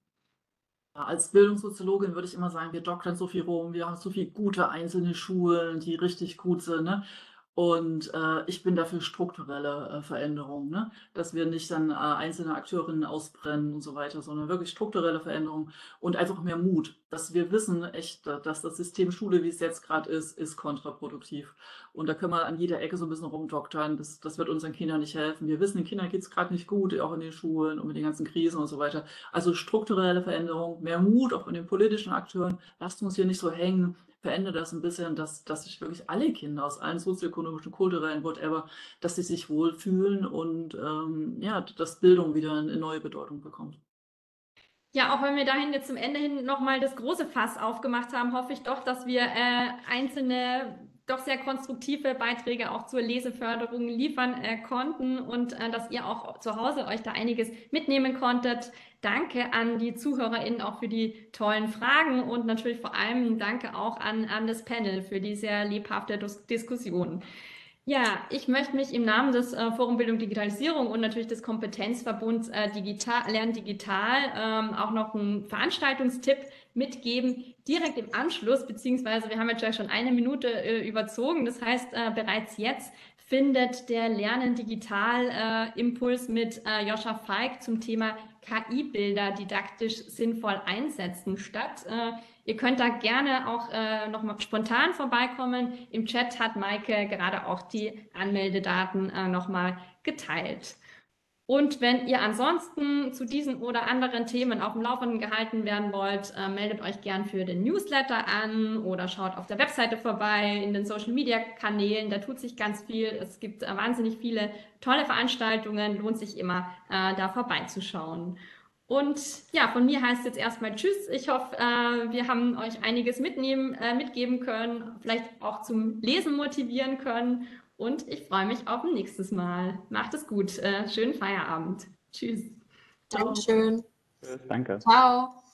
B: Als Bildungssoziologin würde ich immer sagen, wir doktern so viel rum, wir haben so viele gute einzelne Schulen, die richtig gut sind, ne? Und äh, ich bin dafür strukturelle äh, Veränderungen, ne? Dass wir nicht dann äh, einzelne Akteurinnen ausbrennen und so weiter, sondern wirklich strukturelle Veränderungen und einfach mehr Mut, dass wir wissen echt, dass das System Schule, wie es jetzt gerade ist, ist kontraproduktiv. Und da können wir an jeder Ecke so ein bisschen rumdoktern, das, das wird unseren Kindern nicht helfen. Wir wissen, den Kindern geht es gerade nicht gut, auch in den Schulen und mit den ganzen Krisen und so weiter. Also strukturelle Veränderungen, mehr Mut auch von den politischen Akteuren. Lasst uns hier nicht so hängen. Verändere das ein bisschen, dass, dass sich wirklich alle Kinder aus allen sozioökonomischen, kulturellen, whatever, dass sie sich wohlfühlen und ähm, ja, dass Bildung wieder eine neue Bedeutung bekommt.
A: Ja, auch wenn wir dahin jetzt zum Ende hin nochmal das große Fass aufgemacht haben, hoffe ich doch, dass wir äh, einzelne, doch sehr konstruktive Beiträge auch zur Leseförderung liefern äh, konnten und äh, dass ihr auch zu Hause euch da einiges mitnehmen konntet. Danke an die ZuhörerInnen auch für die tollen Fragen und natürlich vor allem danke auch an, an das Panel für die sehr lebhafte Dis- Diskussion. Ja, ich möchte mich im Namen des äh, Forum Bildung Digitalisierung und natürlich des Kompetenzverbunds äh, Digital, Lernen Digital ähm, auch noch einen Veranstaltungstipp mitgeben, direkt im Anschluss, beziehungsweise wir haben jetzt ja schon eine Minute äh, überzogen. Das heißt, äh, bereits jetzt findet der Lernen Digital äh, Impuls mit äh, Joscha Falk zum Thema K I-Bilder didaktisch sinnvoll einsetzen statt. Äh, Ihr könnt da gerne auch äh, nochmal spontan vorbeikommen. Im Chat hat Maike gerade auch die Anmeldedaten äh, nochmal geteilt. Und wenn ihr ansonsten zu diesen oder anderen Themen auf dem Laufenden gehalten werden wollt, äh, meldet euch gern für den Newsletter an oder schaut auf der Webseite vorbei, in den Social-Media-Kanälen. Da tut sich ganz viel. Es gibt äh, wahnsinnig viele tolle Veranstaltungen. Lohnt sich immer, äh, da vorbeizuschauen. Und ja, von mir heißt jetzt erstmal Tschüss. Ich hoffe, äh, wir haben euch einiges mitnehmen, äh, mitgeben können, vielleicht auch zum Lesen motivieren können. Und ich freue mich auf ein nächstes Mal. Macht es gut. Äh, schönen Feierabend. Tschüss.
D: Dankeschön.
C: Tschüss, danke.
D: Ciao.